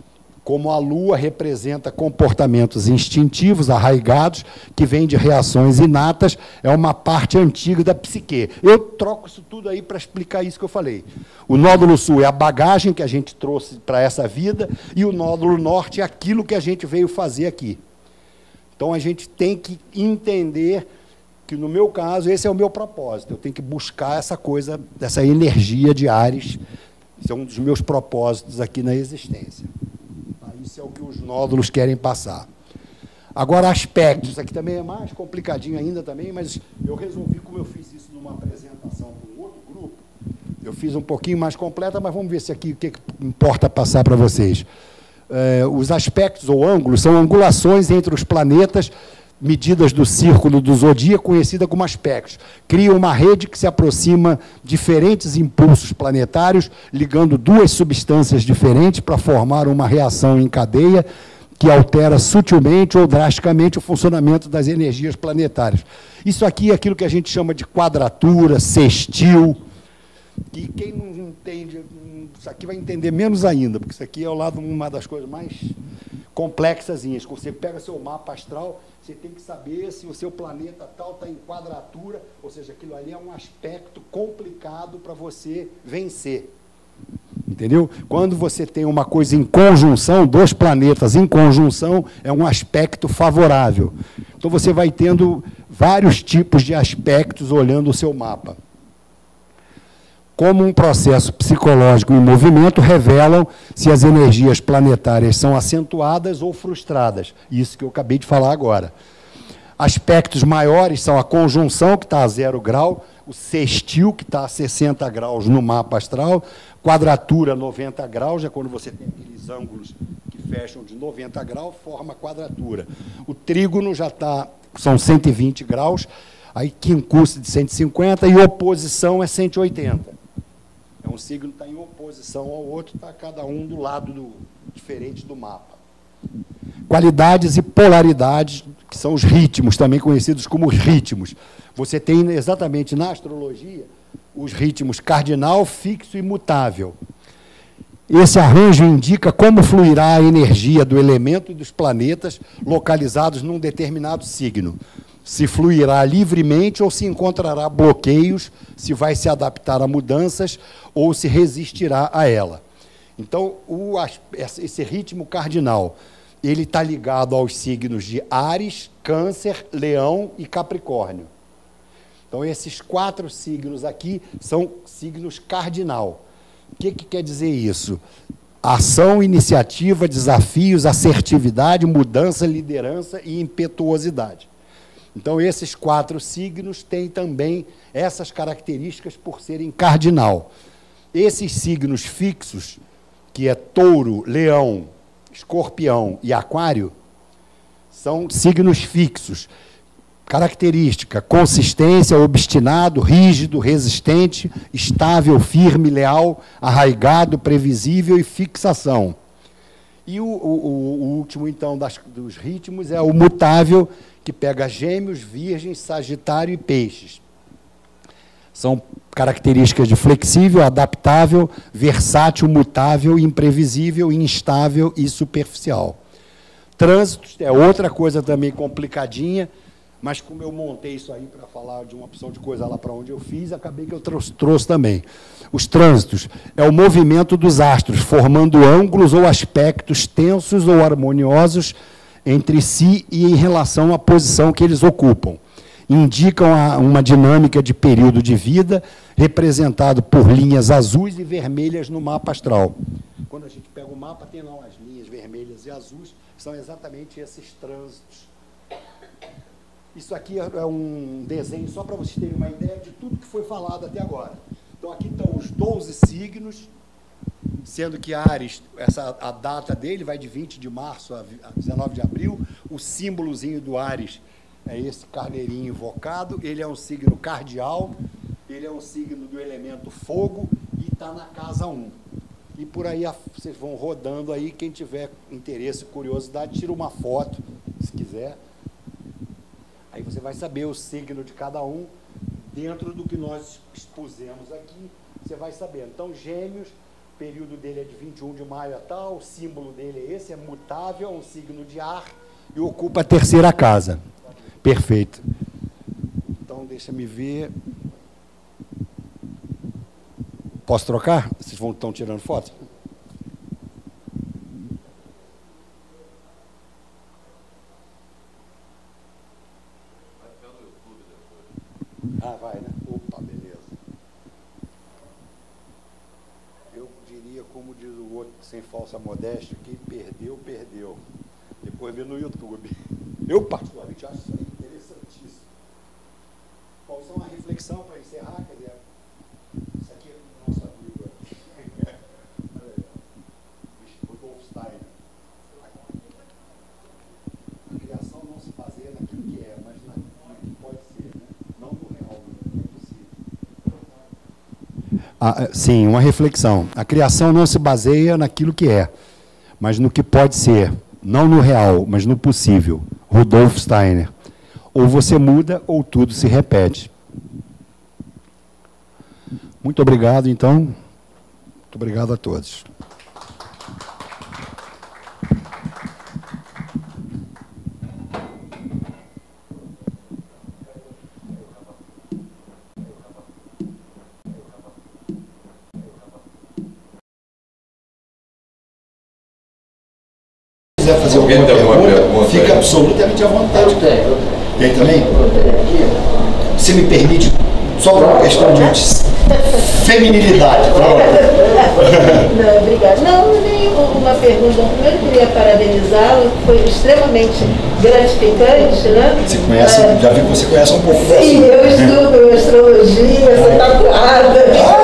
Como a Lua representa comportamentos instintivos, arraigados, que vêm de reações inatas, é uma parte antiga da psique. Eu troco isso tudo aí para explicar isso que eu falei. O nódulo sul é a bagagem que a gente trouxe para essa vida, e o nódulo norte é aquilo que a gente veio fazer aqui. Então, a gente tem que entender que, no meu caso, esse é o meu propósito. Eu tenho que buscar essa coisa, essa energia de Áries. Esse é um dos meus propósitos aqui na existência. Isso é o que os nódulos querem passar. Agora, aspectos. Isso aqui também é mais complicadinho ainda também, mas eu resolvi, como eu fiz isso numa apresentação para um outro grupo, eu fiz um pouquinho mais completa, mas vamos ver se aqui o que importa passar para vocês. É, os aspectos ou ângulos são angulações entre os planetas, medidas do círculo do zodíaco, conhecida como aspectos. Cria uma rede que se aproxima diferentes impulsos planetários, ligando duas substâncias diferentes para formar uma reação em cadeia que altera sutilmente ou drasticamente o funcionamento das energias planetárias. Isso aqui é aquilo que a gente chama de quadratura, sextil, que quem não entende, isso aqui vai entender menos ainda, porque isso aqui é ao lado uma das coisas mais complexas. Você pega seu mapa astral, você tem que saber se o seu planeta tal está em quadratura, ou seja, aquilo ali é um aspecto complicado para você vencer. Entendeu? Quando você tem uma coisa em conjunção, dois planetas em conjunção, é um aspecto favorável. Então, você vai tendo vários tipos de aspectos olhando o seu mapa. Como um processo psicológico em movimento, revelam se as energias planetárias são acentuadas ou frustradas. Isso que eu acabei de falar agora. Aspectos maiores são a conjunção, que está a zero grau, o sextil, que está a sessenta graus no mapa astral, quadratura noventa graus, é quando você tem aqueles ângulos que fecham de noventa graus, forma quadratura. O trígono já está, são cento e vinte graus, aí quincunce de cento e cinquenta, e oposição é cento e oitenta. É um signo que está em oposição ao outro, está cada um do lado do, diferente do mapa. Qualidades e polaridades, que são os ritmos, também conhecidos como ritmos. Você tem exatamente na astrologia os ritmos cardinal, fixo e mutável. Esse arranjo indica como fluirá a energia do elemento e dos planetas localizados num determinado signo. Se fluirá livremente ou se encontrará bloqueios, se vai se adaptar a mudanças ou se resistirá a ela. Então, o, esse ritmo cardinal, ele está ligado aos signos de Áries, Câncer, Leão e Capricórnio. Então, esses quatro signos aqui são signos cardinal. O que, que quer dizer isso? Ação, iniciativa, desafios, assertividade, mudança, liderança e impetuosidade. Então, esses quatro signos têm também essas características por serem cardinal. Esses signos fixos, que é Touro, Leão, Escorpião e Aquário, são signos fixos. Característica: consistência, obstinado, rígido, resistente, estável, firme, leal, arraigado, previsível e fixação. E o, o, o último, então, das, dos ritmos é o mutável, que pega Gêmeos, Virgens, Sagitário e Peixes. São características de flexível, adaptável, versátil, mutável, imprevisível, instável e superficial. Trânsitos é outra coisa também complicadinha, mas como eu montei isso aí para falar de uma opção de coisa lá para onde eu fiz, acabei que eu trouxe, trouxe também. Os trânsitos é o movimento dos astros, formando ângulos ou aspectos tensos ou harmoniosos entre si e em relação à posição que eles ocupam. Indicam a, uma dinâmica de período de vida, representado por linhas azuis e vermelhas no mapa astral. Quando a gente pega o mapa, tem lá as linhas vermelhas e azuis, que são exatamente esses trânsitos. Isso aqui é um desenho só para vocês terem uma ideia de tudo que foi falado até agora. Então, aqui estão os doze signos, sendo que Áries, essa, a data dele vai de vinte de março a dezenove de abril. O símbolozinho do Áries é esse carneirinho invocado. Ele é um signo cardial, ele é um signo do elemento fogo e está na casa um. E por aí vocês vão rodando aí, quem tiver interesse, curiosidade, tira uma foto, se quiser. Aí você vai saber o signo de cada um, dentro do que nós expusemos aqui, você vai saber. Então, Gêmeos, o período dele é de vinte e um de maio a tal, o símbolo dele é esse, é mutável, é um signo de ar, e ocupa a terceira casa. Perfeito. Então, deixa-me ver. Posso trocar? Vocês vão, estão tirando foto? Ah, vai, né? Opa, beleza. Eu diria, como diz o outro, sem falsa modéstia, quem perdeu, perdeu. Depois vê no YouTube. Eu, particularmente, acho isso aí interessantíssimo. Qual são a reflexão para encerrar? Quer dizer, isso aqui é o nosso amigo aqui. Rudolf Steiner. A criação não se baseia naquilo que é, mas naquilo que pode ser, né? Não no real, no que é possível. Ah, sim, uma reflexão. A criação não se baseia naquilo que é, mas no que pode ser. Não no real, mas no possível. Rudolf Steiner. Ou você muda, ou tudo se repete. Muito obrigado, então. Muito obrigado a todos. Se quiser fazer alguma pergunta, pergunta, fica aí. Absolutamente à vontade. Tem também? Você me permite, só uma questão de feminilidade. Pronto. Não, obrigada. Não, nem uma pergunta. Primeiro eu queria parabenizá-lo, foi extremamente gratificante, né? Você conhece, é, já vi que você conhece um pouco. Sim, eu estudo astrologia, sou tatuada,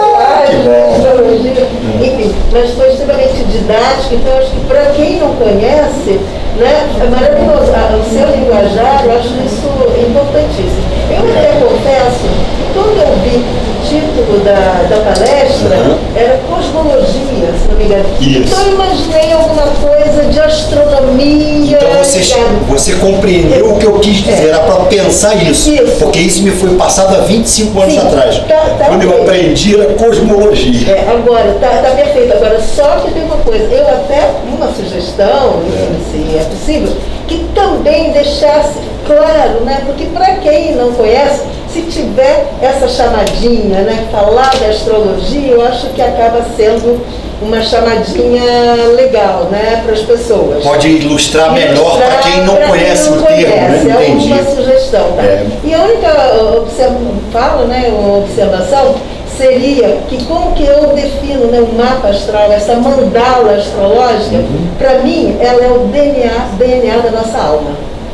astrologia, enfim, mas foi extremamente didático, então acho que para quem não conhece, né, é maravilhoso. O seu linguajar, eu acho isso importantíssimo. Eu até confesso, quando eu vi o título da, da palestra, uhum. era cosmologia, se não me engano. Isso. Então eu imaginei alguma coisa de astronomia. Então você, você compreendeu é, o que eu quis dizer, é. era para pensar isso, isso. Porque isso me foi passado há vinte e cinco anos Sim, atrás. Tá, tá quando okay. eu aprendi era cosmologia. É, agora, tá, tá perfeito. Agora, só que tem uma coisa, eu até, uma sugestão, é. se é possível, que também deixasse claro, né? Porque para quem não conhece, se tiver essa chamadinha, né? Falar da astrologia, eu acho que acaba sendo uma chamadinha legal, né? Para as pessoas. Pode ilustrar, ilustrar melhor para quem não conhece quem não o termo, conhece, né? Entendi. É uma sugestão, tá? É. E a única observa, fala, né? Uma observação seria que como que eu defino, né, o mapa astral, essa mandala astrológica, uhum. para mim, ela é o D N A, D N A da nossa alma.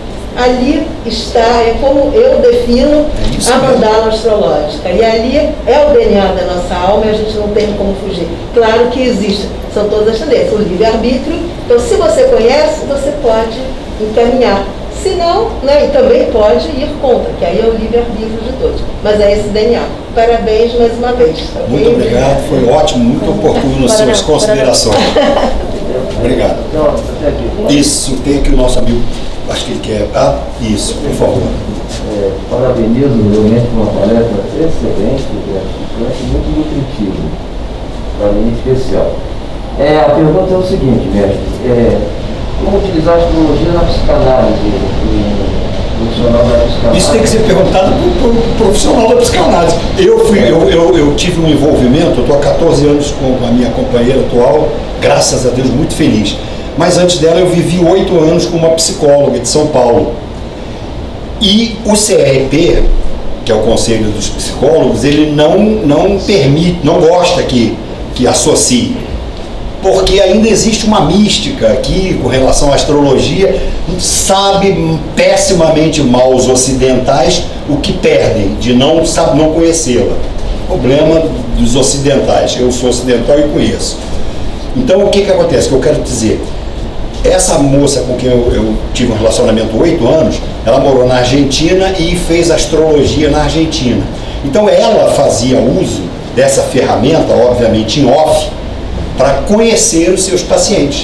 Ali está, é como eu defino é a mandala astrológica. E ali é o D N A da nossa alma e a gente não tem como fugir. Claro que existe, são todas as tendências, o livre-arbítrio. Então, se você conhece, você pode encaminhar. Se não, né, e também pode ir contra, que aí é o livre-arbítrio de todos. Mas é esse D N A. Parabéns mais uma vez. Tá muito bem? Obrigado, foi ótimo, muito oportuno as suas considerações. Obrigado. Isso, tem aqui o nosso amigo, acho que ele quer. Ah, isso, por favor. É, parabenizo realmente uma palestra excelente, gratificante e muito nutritiva. Para mim, especial. É, a pergunta é o seguinte, mestre. É, como utilizar a astrologia na psicanálise? Profissional da psicanálise? Isso tem que ser perguntado para o pro profissional da psicanálise. Eu, fui, eu, eu, eu tive um envolvimento, eu estou há quatorze anos com a minha companheira atual, graças a Deus, muito feliz. Mas antes dela eu vivi oito anos com uma psicóloga de São Paulo. E o C R P, que é o Conselho dos Psicólogos, ele não, não permite, não gosta que, que associe. Porque ainda existe uma mística aqui com relação à astrologia, sabe pessimamente mal os ocidentais o que perdem de não, não conhecê-la. Problema dos ocidentais, eu sou ocidental e conheço. Então o que que acontece, que eu quero dizer, essa moça com quem eu, eu tive um relacionamento há oito anos, ela morou na Argentina e fez astrologia na Argentina. Então ela fazia uso dessa ferramenta, obviamente em off, para conhecer os seus pacientes.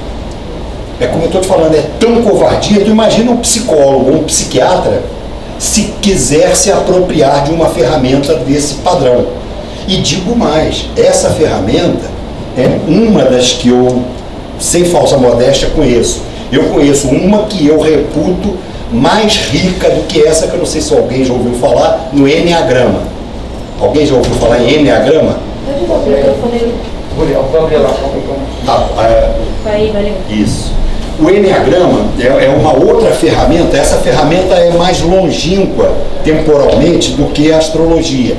É como eu estou te falando, é tão covardia. Tu imagina um psicólogo, um psiquiatra, se quiser se apropriar de uma ferramenta desse padrão. E digo mais, essa ferramenta é uma das que eu, sem falsa modéstia, conheço. Eu conheço uma que eu reputo mais rica do que essa, que eu não sei se alguém já ouviu falar, no Enneagrama. Alguém já ouviu falar em Enneagrama? Ah, é, isso. O Enneagrama é, é uma outra ferramenta. Essa ferramenta é mais longínqua temporalmente do que a astrologia.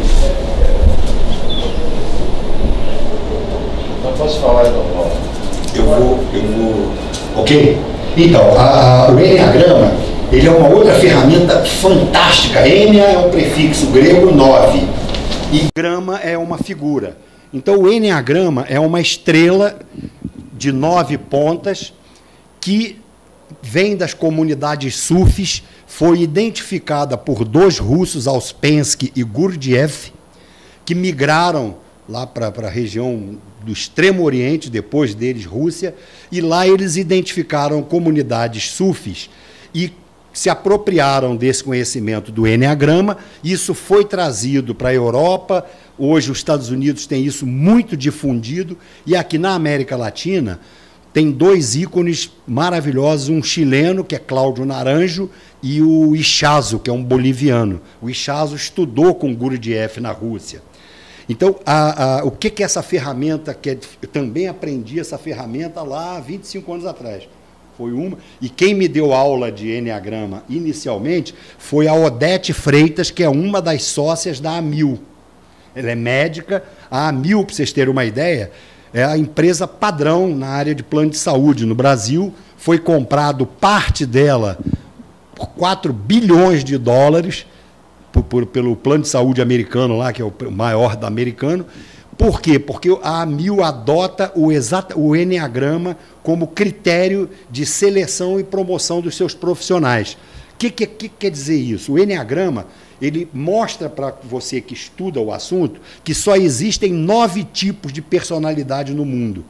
Não posso falar então, Paulo? Eu vou, eu vou. Ok? Então, a, a, o Enneagrama, ele é uma outra ferramenta fantástica. Ennea é um prefixo grego nove e grama é uma figura. Então, o Enneagrama é uma estrela de nove pontas que vem das comunidades sufis, foi identificada por dois russos, Ouspensky e Gurdjieff, que migraram lá para a região do Extremo Oriente, depois deles Rússia, e lá eles identificaram comunidades sufis e se apropriaram desse conhecimento do Enneagrama. Isso foi trazido para a Europa, hoje os Estados Unidos têm isso muito difundido, e aqui na América Latina tem dois ícones maravilhosos, um chileno, que é Cláudio Naranjo, e o Ichazo, que é um boliviano. O Ichazo estudou com Gurdjieff na Rússia. Então, a, a, o que, que é essa ferramenta, que é, eu também aprendi essa ferramenta lá há vinte e cinco anos atrás. Foi uma, e quem me deu aula de Enneagrama inicialmente foi a Odete Freitas, que é uma das sócias da Amil. Ela é médica. A Amil, para vocês terem uma ideia, é a empresa padrão na área de plano de saúde. No Brasil, foi comprado parte dela por quatro bilhões de dólares por, por, pelo plano de saúde americano lá, que é o maior da americano. Por quê? Porque a Amil adota o, exata, o Enneagrama como critério de seleção e promoção dos seus profissionais. O que, que, que quer dizer isso? O Enneagrama, ele mostra para você que estuda o assunto que só existem nove tipos de personalidade no mundo.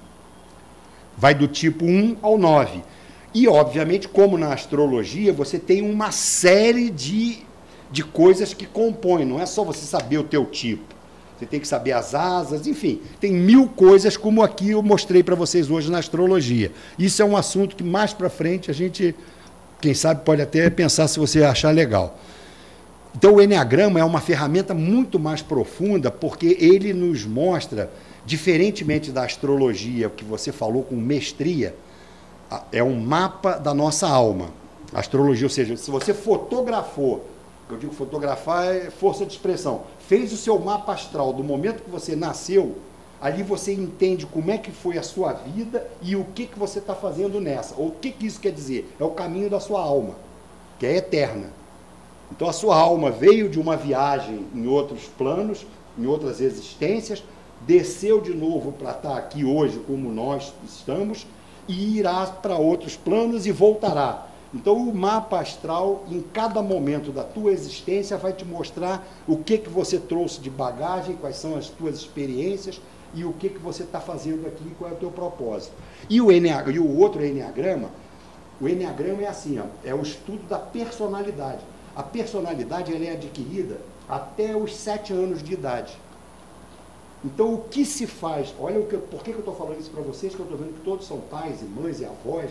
Vai do tipo um ao nove. E, obviamente, como na astrologia, você tem uma série de, de coisas que compõem. Não é só você saber o teu tipo. Você tem que saber as asas, enfim. Tem mil coisas, como aqui eu mostrei para vocês hoje na astrologia. Isso é um assunto que, mais para frente, a gente, quem sabe, pode até pensar se você achar legal. Então, o Enneagrama é uma ferramenta muito mais profunda, porque ele nos mostra, diferentemente da astrologia, que você falou com mestria, é um mapa da nossa alma. A astrologia, ou seja, se você fotografou, eu digo fotografar é força de expressão, fez o seu mapa astral do momento que você nasceu, ali você entende como é que foi a sua vida e o que, que você está fazendo nessa. Ou o que, que isso quer dizer? É o caminho da sua alma, que é eterna. Então, a sua alma veio de uma viagem em outros planos, em outras existências, desceu de novo para estar aqui hoje como nós estamos, e irá para outros planos e voltará. Então, o mapa astral, em cada momento da tua existência, vai te mostrar o que, que você trouxe de bagagem, quais são as tuas experiências e o que, que você está fazendo aqui, qual é o teu propósito. E o, Enneag- e o outro Enneagrama, o Enneagrama é assim, ó, é o estudo da personalidade. A personalidade ela é adquirida até os sete anos de idade. Então, o que se faz... Olha, o que, por que, que eu estou falando isso para vocês, que eu estou vendo que todos são pais e mães e avós.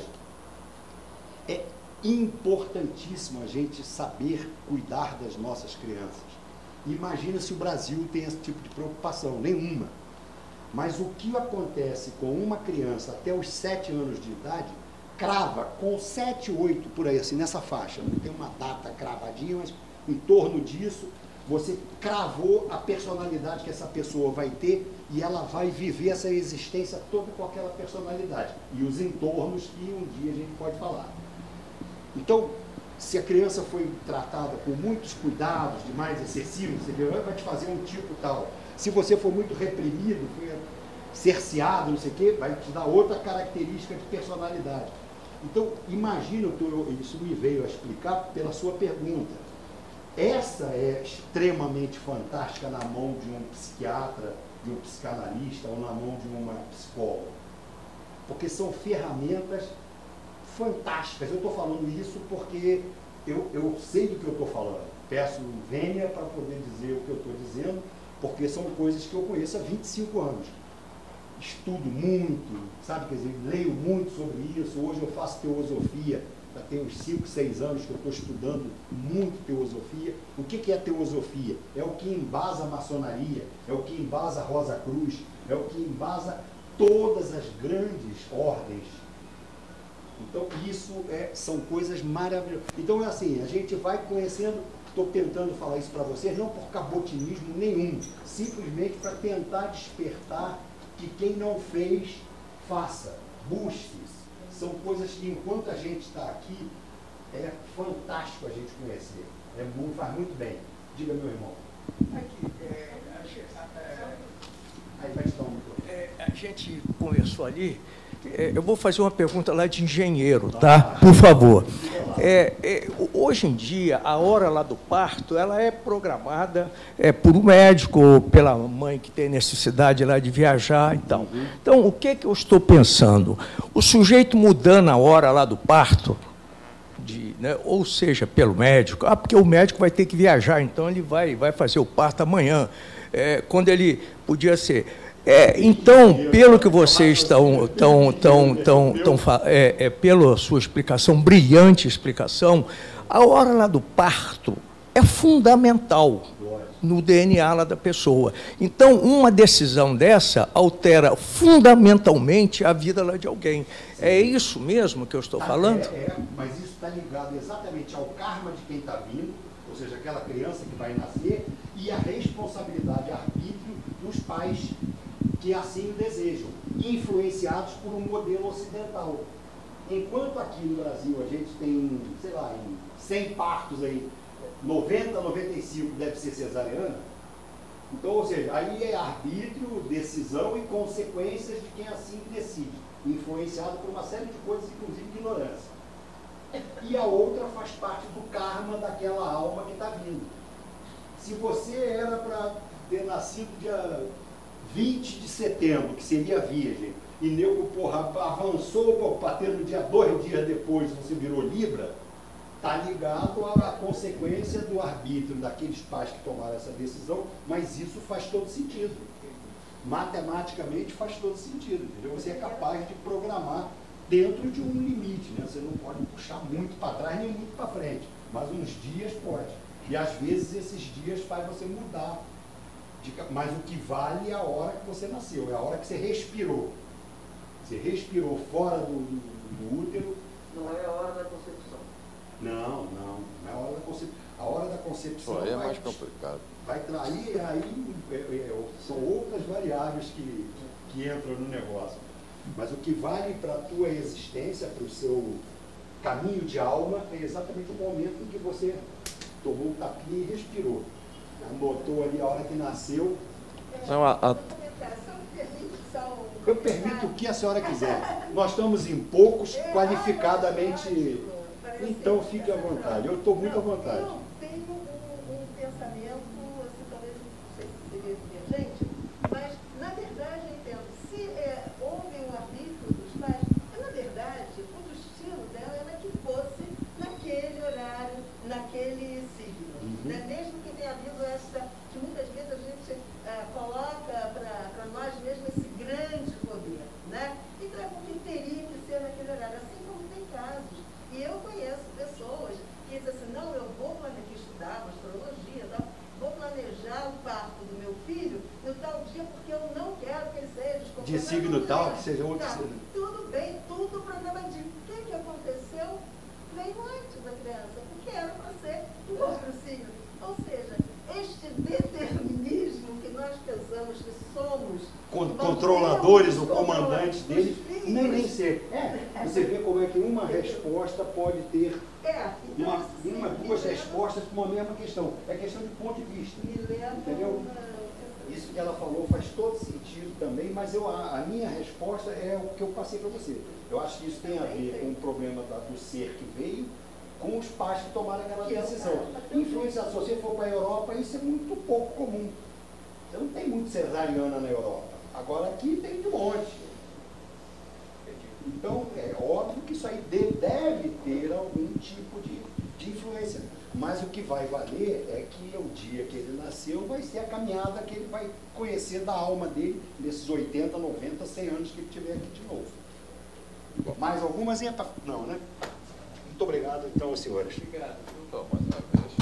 É importantíssimo a gente saber cuidar das nossas crianças. Imagina se o Brasil tem esse tipo de preocupação, nenhuma. Mas o que acontece com uma criança até os sete anos de idade, crava com sete, oito, por aí, assim, nessa faixa. Não tem uma data cravadinha, mas em torno disso, você cravou a personalidade que essa pessoa vai ter e ela vai viver essa existência toda com aquela personalidade. E os entornos que um dia a gente pode falar. Então, se a criança foi tratada com muitos cuidados, demais excessivos, você vê, vai te fazer um tipo tal. Se você for muito reprimido, foi cerceado, não sei o quê, vai te dar outra característica de personalidade. Então, imagina, isso me veio a explicar pela sua pergunta. Essa é extremamente fantástica na mão de um psiquiatra, de um psicanalista ou na mão de uma psicóloga. Porque são ferramentas fantásticas. Eu estou falando isso porque eu, eu sei do que eu estou falando. Peço vênia para poder dizer o que eu estou dizendo, porque são coisas que eu conheço há vinte e cinco anos. Estudo muito, sabe, quer dizer, leio muito sobre isso. Hoje eu faço teosofia, já tem uns cinco, seis anos que eu estou estudando muito teosofia. O que, que é teosofia? É o que embasa a maçonaria, é o que embasa a Rosa Cruz, é o que embasa todas as grandes ordens. Então, isso é, são coisas maravilhosas. Então, é assim, a gente vai conhecendo, estou tentando falar isso para vocês, não por cabotinismo nenhum, simplesmente para tentar despertar que quem não fez, faça, busque. São coisas que, enquanto a gente está aqui, é fantástico a gente conhecer. É muito, faz muito bem. Diga, meu irmão. Aqui, é, a, gente, é, Aí vai te dar um microfone. é, a gente conversou ali. É, eu vou fazer uma pergunta lá de engenheiro, tá? Por favor. É, é, hoje em dia, a hora lá do parto, ela é programada é, por um médico ou pela mãe que tem necessidade lá de viajar e tal. Então, o que, que eu estou pensando? O sujeito mudando a hora lá do parto, de, né, ou seja, pelo médico, ah, porque o médico vai ter que viajar, então ele vai, vai fazer o parto amanhã, é, quando ele podia ser... É, então, pelo que vocês estão, tão, tão, tão, tão, é, é, pela sua explicação, brilhante explicação, a hora lá do parto é fundamental no D N A lá da pessoa. Então, uma decisão dessa altera fundamentalmente a vida lá de alguém. É isso mesmo que eu estou falando? É, é, mas isso está ligado exatamente ao karma de quem está vindo, ou seja, aquela criança que vai nascer, e a responsabilidade, arbítrio dos pais que assim o desejam, influenciados por um modelo ocidental. Enquanto aqui no Brasil a gente tem, sei lá, em cem partos aí, noventa, noventa e cinco deve ser cesariana, então, ou seja, aí é arbítrio, decisão e consequências de quem assim decide, influenciado por uma série de coisas, inclusive ignorância. E a outra faz parte do karma daquela alma que está vindo. Se você era para ter nascido dia vinte de setembro, que seria virgem, e nego, porra, avançou para ter no dia dois dias depois você virou Libra, está ligado à consequência do arbítrio daqueles pais que tomaram essa decisão, mas isso faz todo sentido. Matematicamente faz todo sentido, entendeu? Você é capaz de programar dentro de um limite, né? Você não pode puxar muito para trás nem muito para frente, mas uns dias pode. E às vezes esses dias faz você mudar. De, mas o que vale é a hora que você nasceu, é a hora que você respirou. Você respirou fora do, do, do útero. Não é a hora da concepção. Não, não, não é a hora da concepção. A hora da concepção. Pô, aí é vai, mais complicado. Vai trair, aí é, é, são outras variáveis que, que entram no negócio. Mas o que vale para a tua existência, para o seu caminho de alma, é exatamente o momento em que você tomou um tapinha e respirou. Anotou ali a hora que nasceu. Não, a, a... Eu permito o que a senhora quiser. Nós estamos em poucos, qualificadamente. Então fique à vontade. Eu estou muito à vontade. Eu tenho um, um pensamento, assim, talvez não sei se seria divergente, mas na verdade eu entendo. Se é, houve um arbítrio dos pais, na verdade o destino dela era que fosse naquele horário, naquele signo. Uhum. Né? Mesmo que tenha havido essa, que muitas vezes a gente uh, coloca para nós mesmos esse grande poder, né? Então é porque teria que ser naquele horário, assim como tem casos. E eu conheço pessoas que dizem assim, não, eu vou planejar, estudar astrologia, tá? Vou planejar o parto do meu filho no tal dia porque eu não quero que ele seja desconfortável. De signo tal, que seja outro tá, signo. Tudo bem, tudo programadinho. O que, que aconteceu? Veio antes da criança, porque era para ser um outro signo. Ou seja, este determinismo que nós pensamos que somos Con controladores ou comandantes dele, nem nem ser. É, você vê como é que uma resposta pode ter é, então, uma, assim, uma, duas respostas para uma mesma questão. É questão de ponto de vista. Entendeu? Isso que ela falou faz todo sentido também, mas eu, a, a minha resposta é o que eu passei para você. Eu acho que isso tem a ver com o problema da, do ser que veio, com os pais que tomaram aquela decisão. Influenciar, se você for para a Europa, isso é muito pouco comum. Você não tem muito cesariana na Europa. Agora aqui tem de monte. Então, é óbvio que isso aí deve ter algum tipo de, de influência. Mas o que vai valer é que o dia que ele nasceu vai ser a caminhada que ele vai conhecer da alma dele nesses oitenta, noventa, cem anos que ele tiver aqui de novo. Mais algumas? Não, né? Muito obrigado, então, senhores. Obrigado. Então, mais uma vez.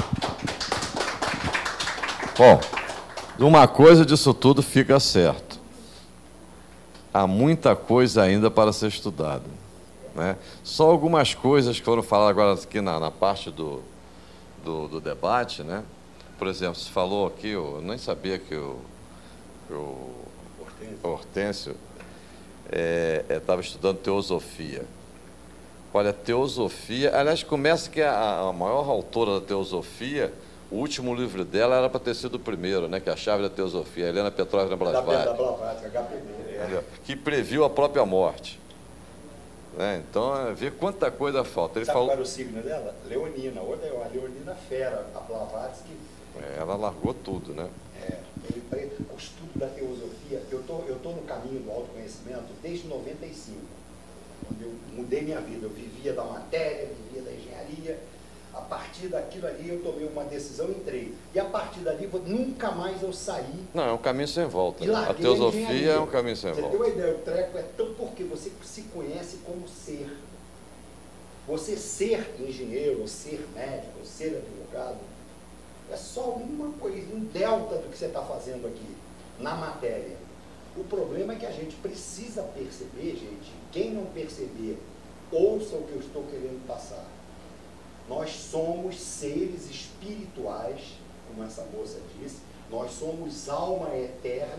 Bom, uma coisa disso tudo fica certo. Há muita coisa ainda para ser estudada, né? Só algumas coisas que foram faladas agora aqui na, na parte do, do, do debate, né? Por exemplo, se falou aqui, eu nem sabia que o, que o Hortêncio estava é, é, estudando teosofia. Olha, teosofia, aliás, começa que a, a maior autora da teosofia, o último livro dela era para ter sido o primeiro, né, que é a Chave da Teosofia, Helena Petrovna Blavatsky, da Blavatsky, H P B, é. que previu a própria morte. Né? Então, é, vê quanta coisa falta. Ele Sabe falou... qual era o signo dela? Leonina, outra é a Leonina Fera, a Blavatsky. É, ela largou tudo, né? É, ele, o estudo da teosofia, eu tô, eu tô no caminho do autoconhecimento desde noventa e cinco, quando eu mudei minha vida, eu vivia da matéria, vivia da engenharia. A partir daquilo ali eu tomei uma decisão e entrei. E a partir dali nunca mais eu saí. Não, é um caminho sem volta. Né? A teosofia é um caminho sem você volta. Você tem uma ideia, o treco é tão porque você se conhece como ser. Você ser engenheiro, ou ser médico, ou ser advogado, é só uma coisa, um delta do que você está fazendo aqui, na matéria. O problema é que a gente precisa perceber, gente, quem não perceber, ouça o que eu estou querendo passar. Nós somos seres espirituais, como essa moça disse, nós somos alma eterna,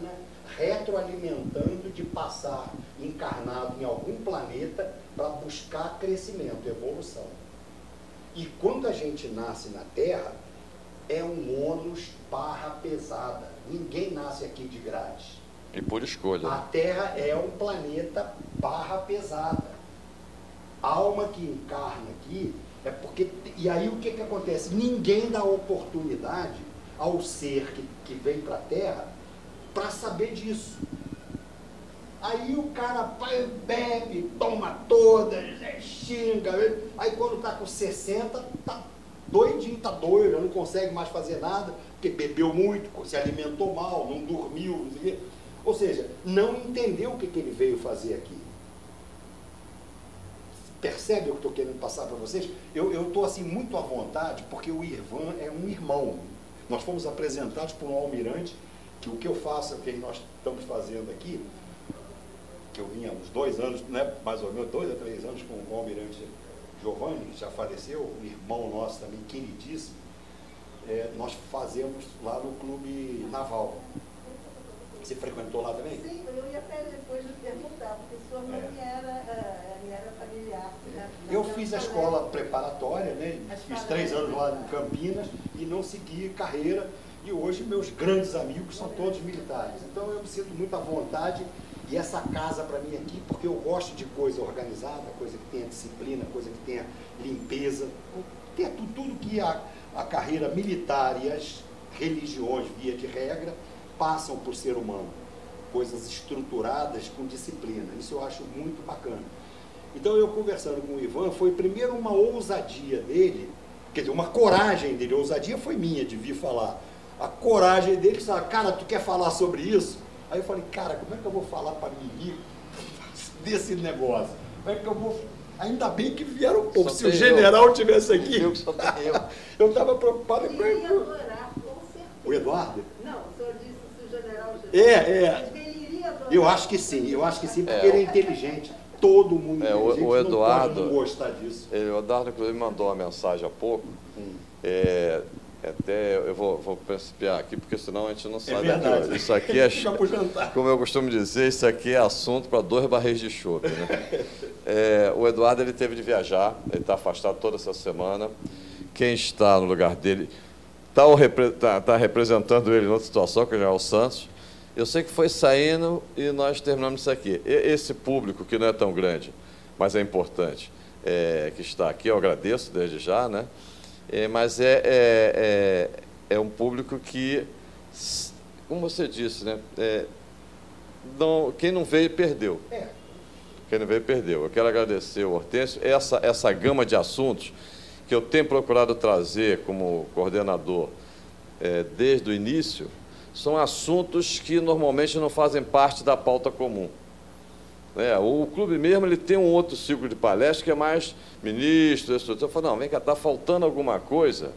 retroalimentando de passar encarnado em algum planeta para buscar crescimento, evolução. E quando a gente nasce na Terra, é um ônus barra pesada. Ninguém nasce aqui de grátis. E por escolha. A Terra é um planeta barra pesada. A alma que encarna aqui é porque... E aí o que, que acontece? Ninguém dá oportunidade ao ser que, que vem para a Terra para saber disso. Aí o cara bebe, toma todas, xinga. Aí quando está com sessenta, tá doidinho, tá doido, não consegue mais fazer nada, porque bebeu muito, se alimentou mal, não dormiu, não sei o quê. Ou seja, não entendeu o que, que ele veio fazer aqui. Percebe o que estou querendo passar para vocês? Eu estou assim muito à vontade, porque o Irvan é um irmão. Nós fomos apresentados por um almirante, que o que eu faço, o que nós estamos fazendo aqui, que eu vinha há uns dois anos, né, mais ou menos, dois a três anos com o almirante Giovanni, que já faleceu, um irmão nosso também, queridíssimo, é, nós fazemos lá no Clube Naval. Você frequentou lá também? Sim, eu ia até depois de perguntar, porque sua mãe é. era, uh, era familiar. Né? Eu fiz a escola preparatória, né? Fiz três anos lá em Campinas e não segui carreira. E hoje meus grandes amigos são todos militares. Então eu me sinto muito à vontade. E essa casa para mim aqui, porque eu gosto de coisa organizada, coisa que tenha disciplina, coisa que tenha limpeza, tenha tudo, tudo que a, a carreira militar e as religiões, via de regra, passam por ser humano, coisas estruturadas com disciplina. Isso eu acho muito bacana. Então eu conversando com o Ivan, foi primeiro uma ousadia dele, quer dizer, uma coragem dele, a ousadia foi minha de vir falar. A coragem dele, que sabe, cara, tu quer falar sobre isso? Aí eu falei, cara, como é que eu vou falar para mim desse negócio? Como é que eu vou... Ainda bem que vieram um pouco. Se o general eu. tivesse aqui, eu eu estava preocupado com ele. O Eduardo? Não, o senhor disse se o general... É, é. Eu acho que sim, eu acho que sim, porque é. ele é inteligente. Todo mundo é, inteligente, o, o Eduardo, não pode não gostar disso. Ele, o Eduardo, inclusive, mandou uma mensagem há pouco. Hum. É, até eu vou, vou principiar aqui, porque senão a gente não sai é daqui. Isso aqui é, como eu costumo dizer, isso aqui é assunto para dois barris de chope, né? É, o Eduardo, ele teve de viajar, ele está afastado toda essa semana. Quem está no lugar dele está tá, tá representando ele em outra situação, que é o Santos. Eu sei que foi saindo e nós terminamos isso aqui. E, esse público, que não é tão grande, mas é importante, é, que está aqui, eu agradeço desde já, né? É, mas é, é, é, é um público que, como você disse, né? É, não, quem não veio, perdeu. É. Quem não veio, perdeu. Eu quero agradecer o Hortêncio. Essa, essa gama de assuntos que eu tenho procurado trazer como coordenador é, desde o início, são assuntos que normalmente não fazem parte da pauta comum. É, o clube mesmo ele tem um outro ciclo de palestra que é mais ministro, eu falo, não, vem cá, está faltando alguma coisa.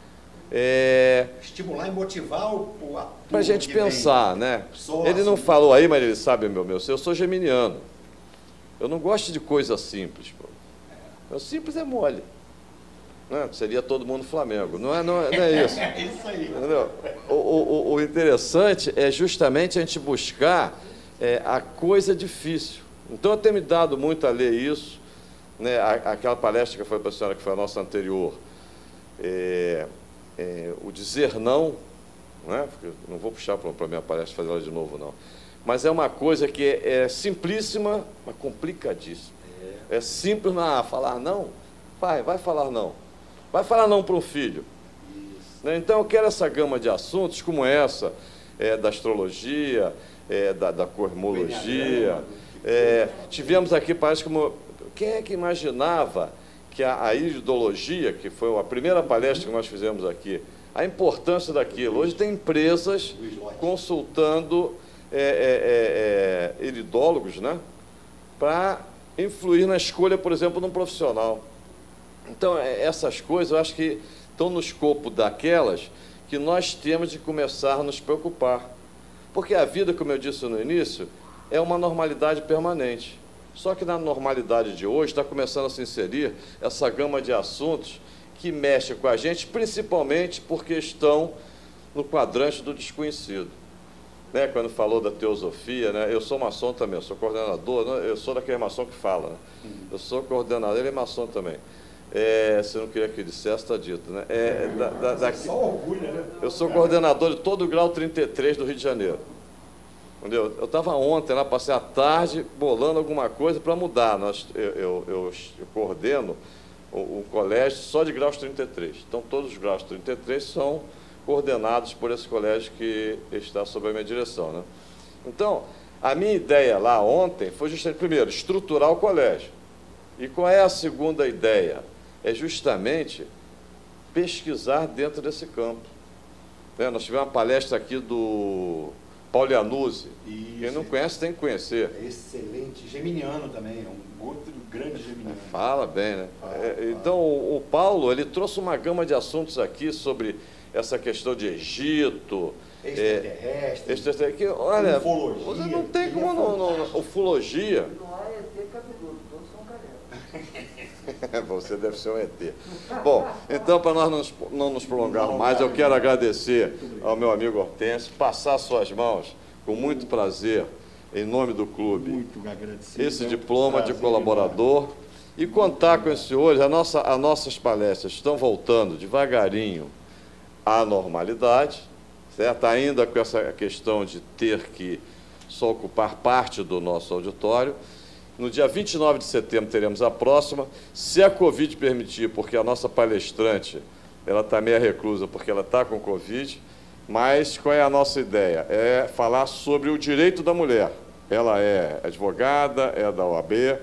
É... Estimular e motivar o, o para a gente pensar, né? Ele não falou aí, mas ele sabe, meu, meu, eu sou geminiano. Eu não gosto de coisa simples. Pô. O simples é mole. Né? Seria todo mundo Flamengo. Não é, não é, não é isso. É isso aí. Entendeu? O, o, o interessante é justamente a gente buscar é, a coisa difícil. Então, eu tenho me dado muito a ler isso, né? Aquela palestra que foi para a senhora, que foi a nossa anterior, é, é, o dizer não, né? Não vou puxar para a minha palestra fazer ela de novo, não. Mas é uma coisa que é, é simplíssima, mas complicadíssima. É, é simples na falar não, vai, vai falar não. Vai falar não para um filho. Né? Então, eu quero essa gama de assuntos, como essa, é, da astrologia, é, da, da cosmologia. É, tivemos aqui, parece como... Quem é que imaginava que a, a iridologia, que foi a primeira palestra que nós fizemos aqui, a importância daquilo? Hoje tem empresas consultando é, é, é, iridólogos, né? Para influir na escolha, por exemplo, de um profissional. Então, essas coisas, eu acho que estão no escopo daquelas que nós temos de começar a nos preocupar. Porque a vida, como eu disse no início, é uma normalidade permanente. Só que na normalidade de hoje está começando a se inserir essa gama de assuntos que mexem com a gente, principalmente porque estão no quadrante do desconhecido. né, quando falou da teosofia, né, eu sou maçom também, eu sou coordenador, né, eu sou daquele maçom que fala, né, eu sou coordenador, ele é maçom também. É, se eu não queria que dissesse, está dito, né? É, da, da, daqui, só orgulho, né? Eu sou coordenador de todo o grau trinta e três do Rio de Janeiro. Entendeu? Eu estava ontem lá, passei a tarde bolando alguma coisa para mudar. Nós, eu, eu, eu, eu coordeno o, o colégio só de graus trinta e três. Então, todos os graus trinta e três são coordenados por esse colégio que está sob a minha direção, né? Então, a minha ideia lá ontem foi justamente, primeiro, estruturar o colégio. E qual é a segunda ideia? É justamente pesquisar dentro desse campo. Né? Nós tivemos uma palestra aqui do Paulo Iannuzzi. Quem não conhece tem que conhecer. É excelente, geminiano também, é um outro grande geminiano. Fala bem, né? Fala, é, fala. Então, o, o Paulo, ele trouxe uma gama de assuntos aqui sobre essa questão de Egito, extraterrestre, é, extraterrestre, que, olha, ufologia, você não tem como não, não, ufologia. Não há E T cabeludo, todos são carecas. Você deve ser um E T. Bom, então, para nós não, não nos prolongarmos mais, eu quero agradecer ao meu amigo Hortêncio, passar suas mãos, com muito prazer, em nome do clube, muito agradecido, esse é um diploma de prazer colaborador, enorme. e contar com esse hoje, a nossa, as nossas palestras estão voltando devagarinho à normalidade, certo? Ainda com essa questão de ter que só ocupar parte do nosso auditório. No dia vinte e nove de setembro teremos a próxima, se a Covid permitir, porque a nossa palestrante, ela está meio reclusa porque ela está com Covid, mas qual é a nossa ideia? É falar sobre o direito da mulher. Ela é advogada, é da O A B,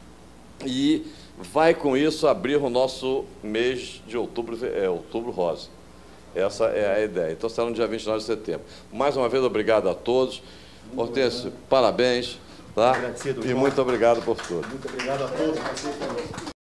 e vai com isso abrir o nosso mês de outubro, é, outubro rosa. Essa é a ideia. Então será no dia vinte e nove de setembro. Mais uma vez, obrigado a todos. Hortêncio, parabéns. Tá? E muito obrigado por tudo. Muito obrigado a todos vocês também.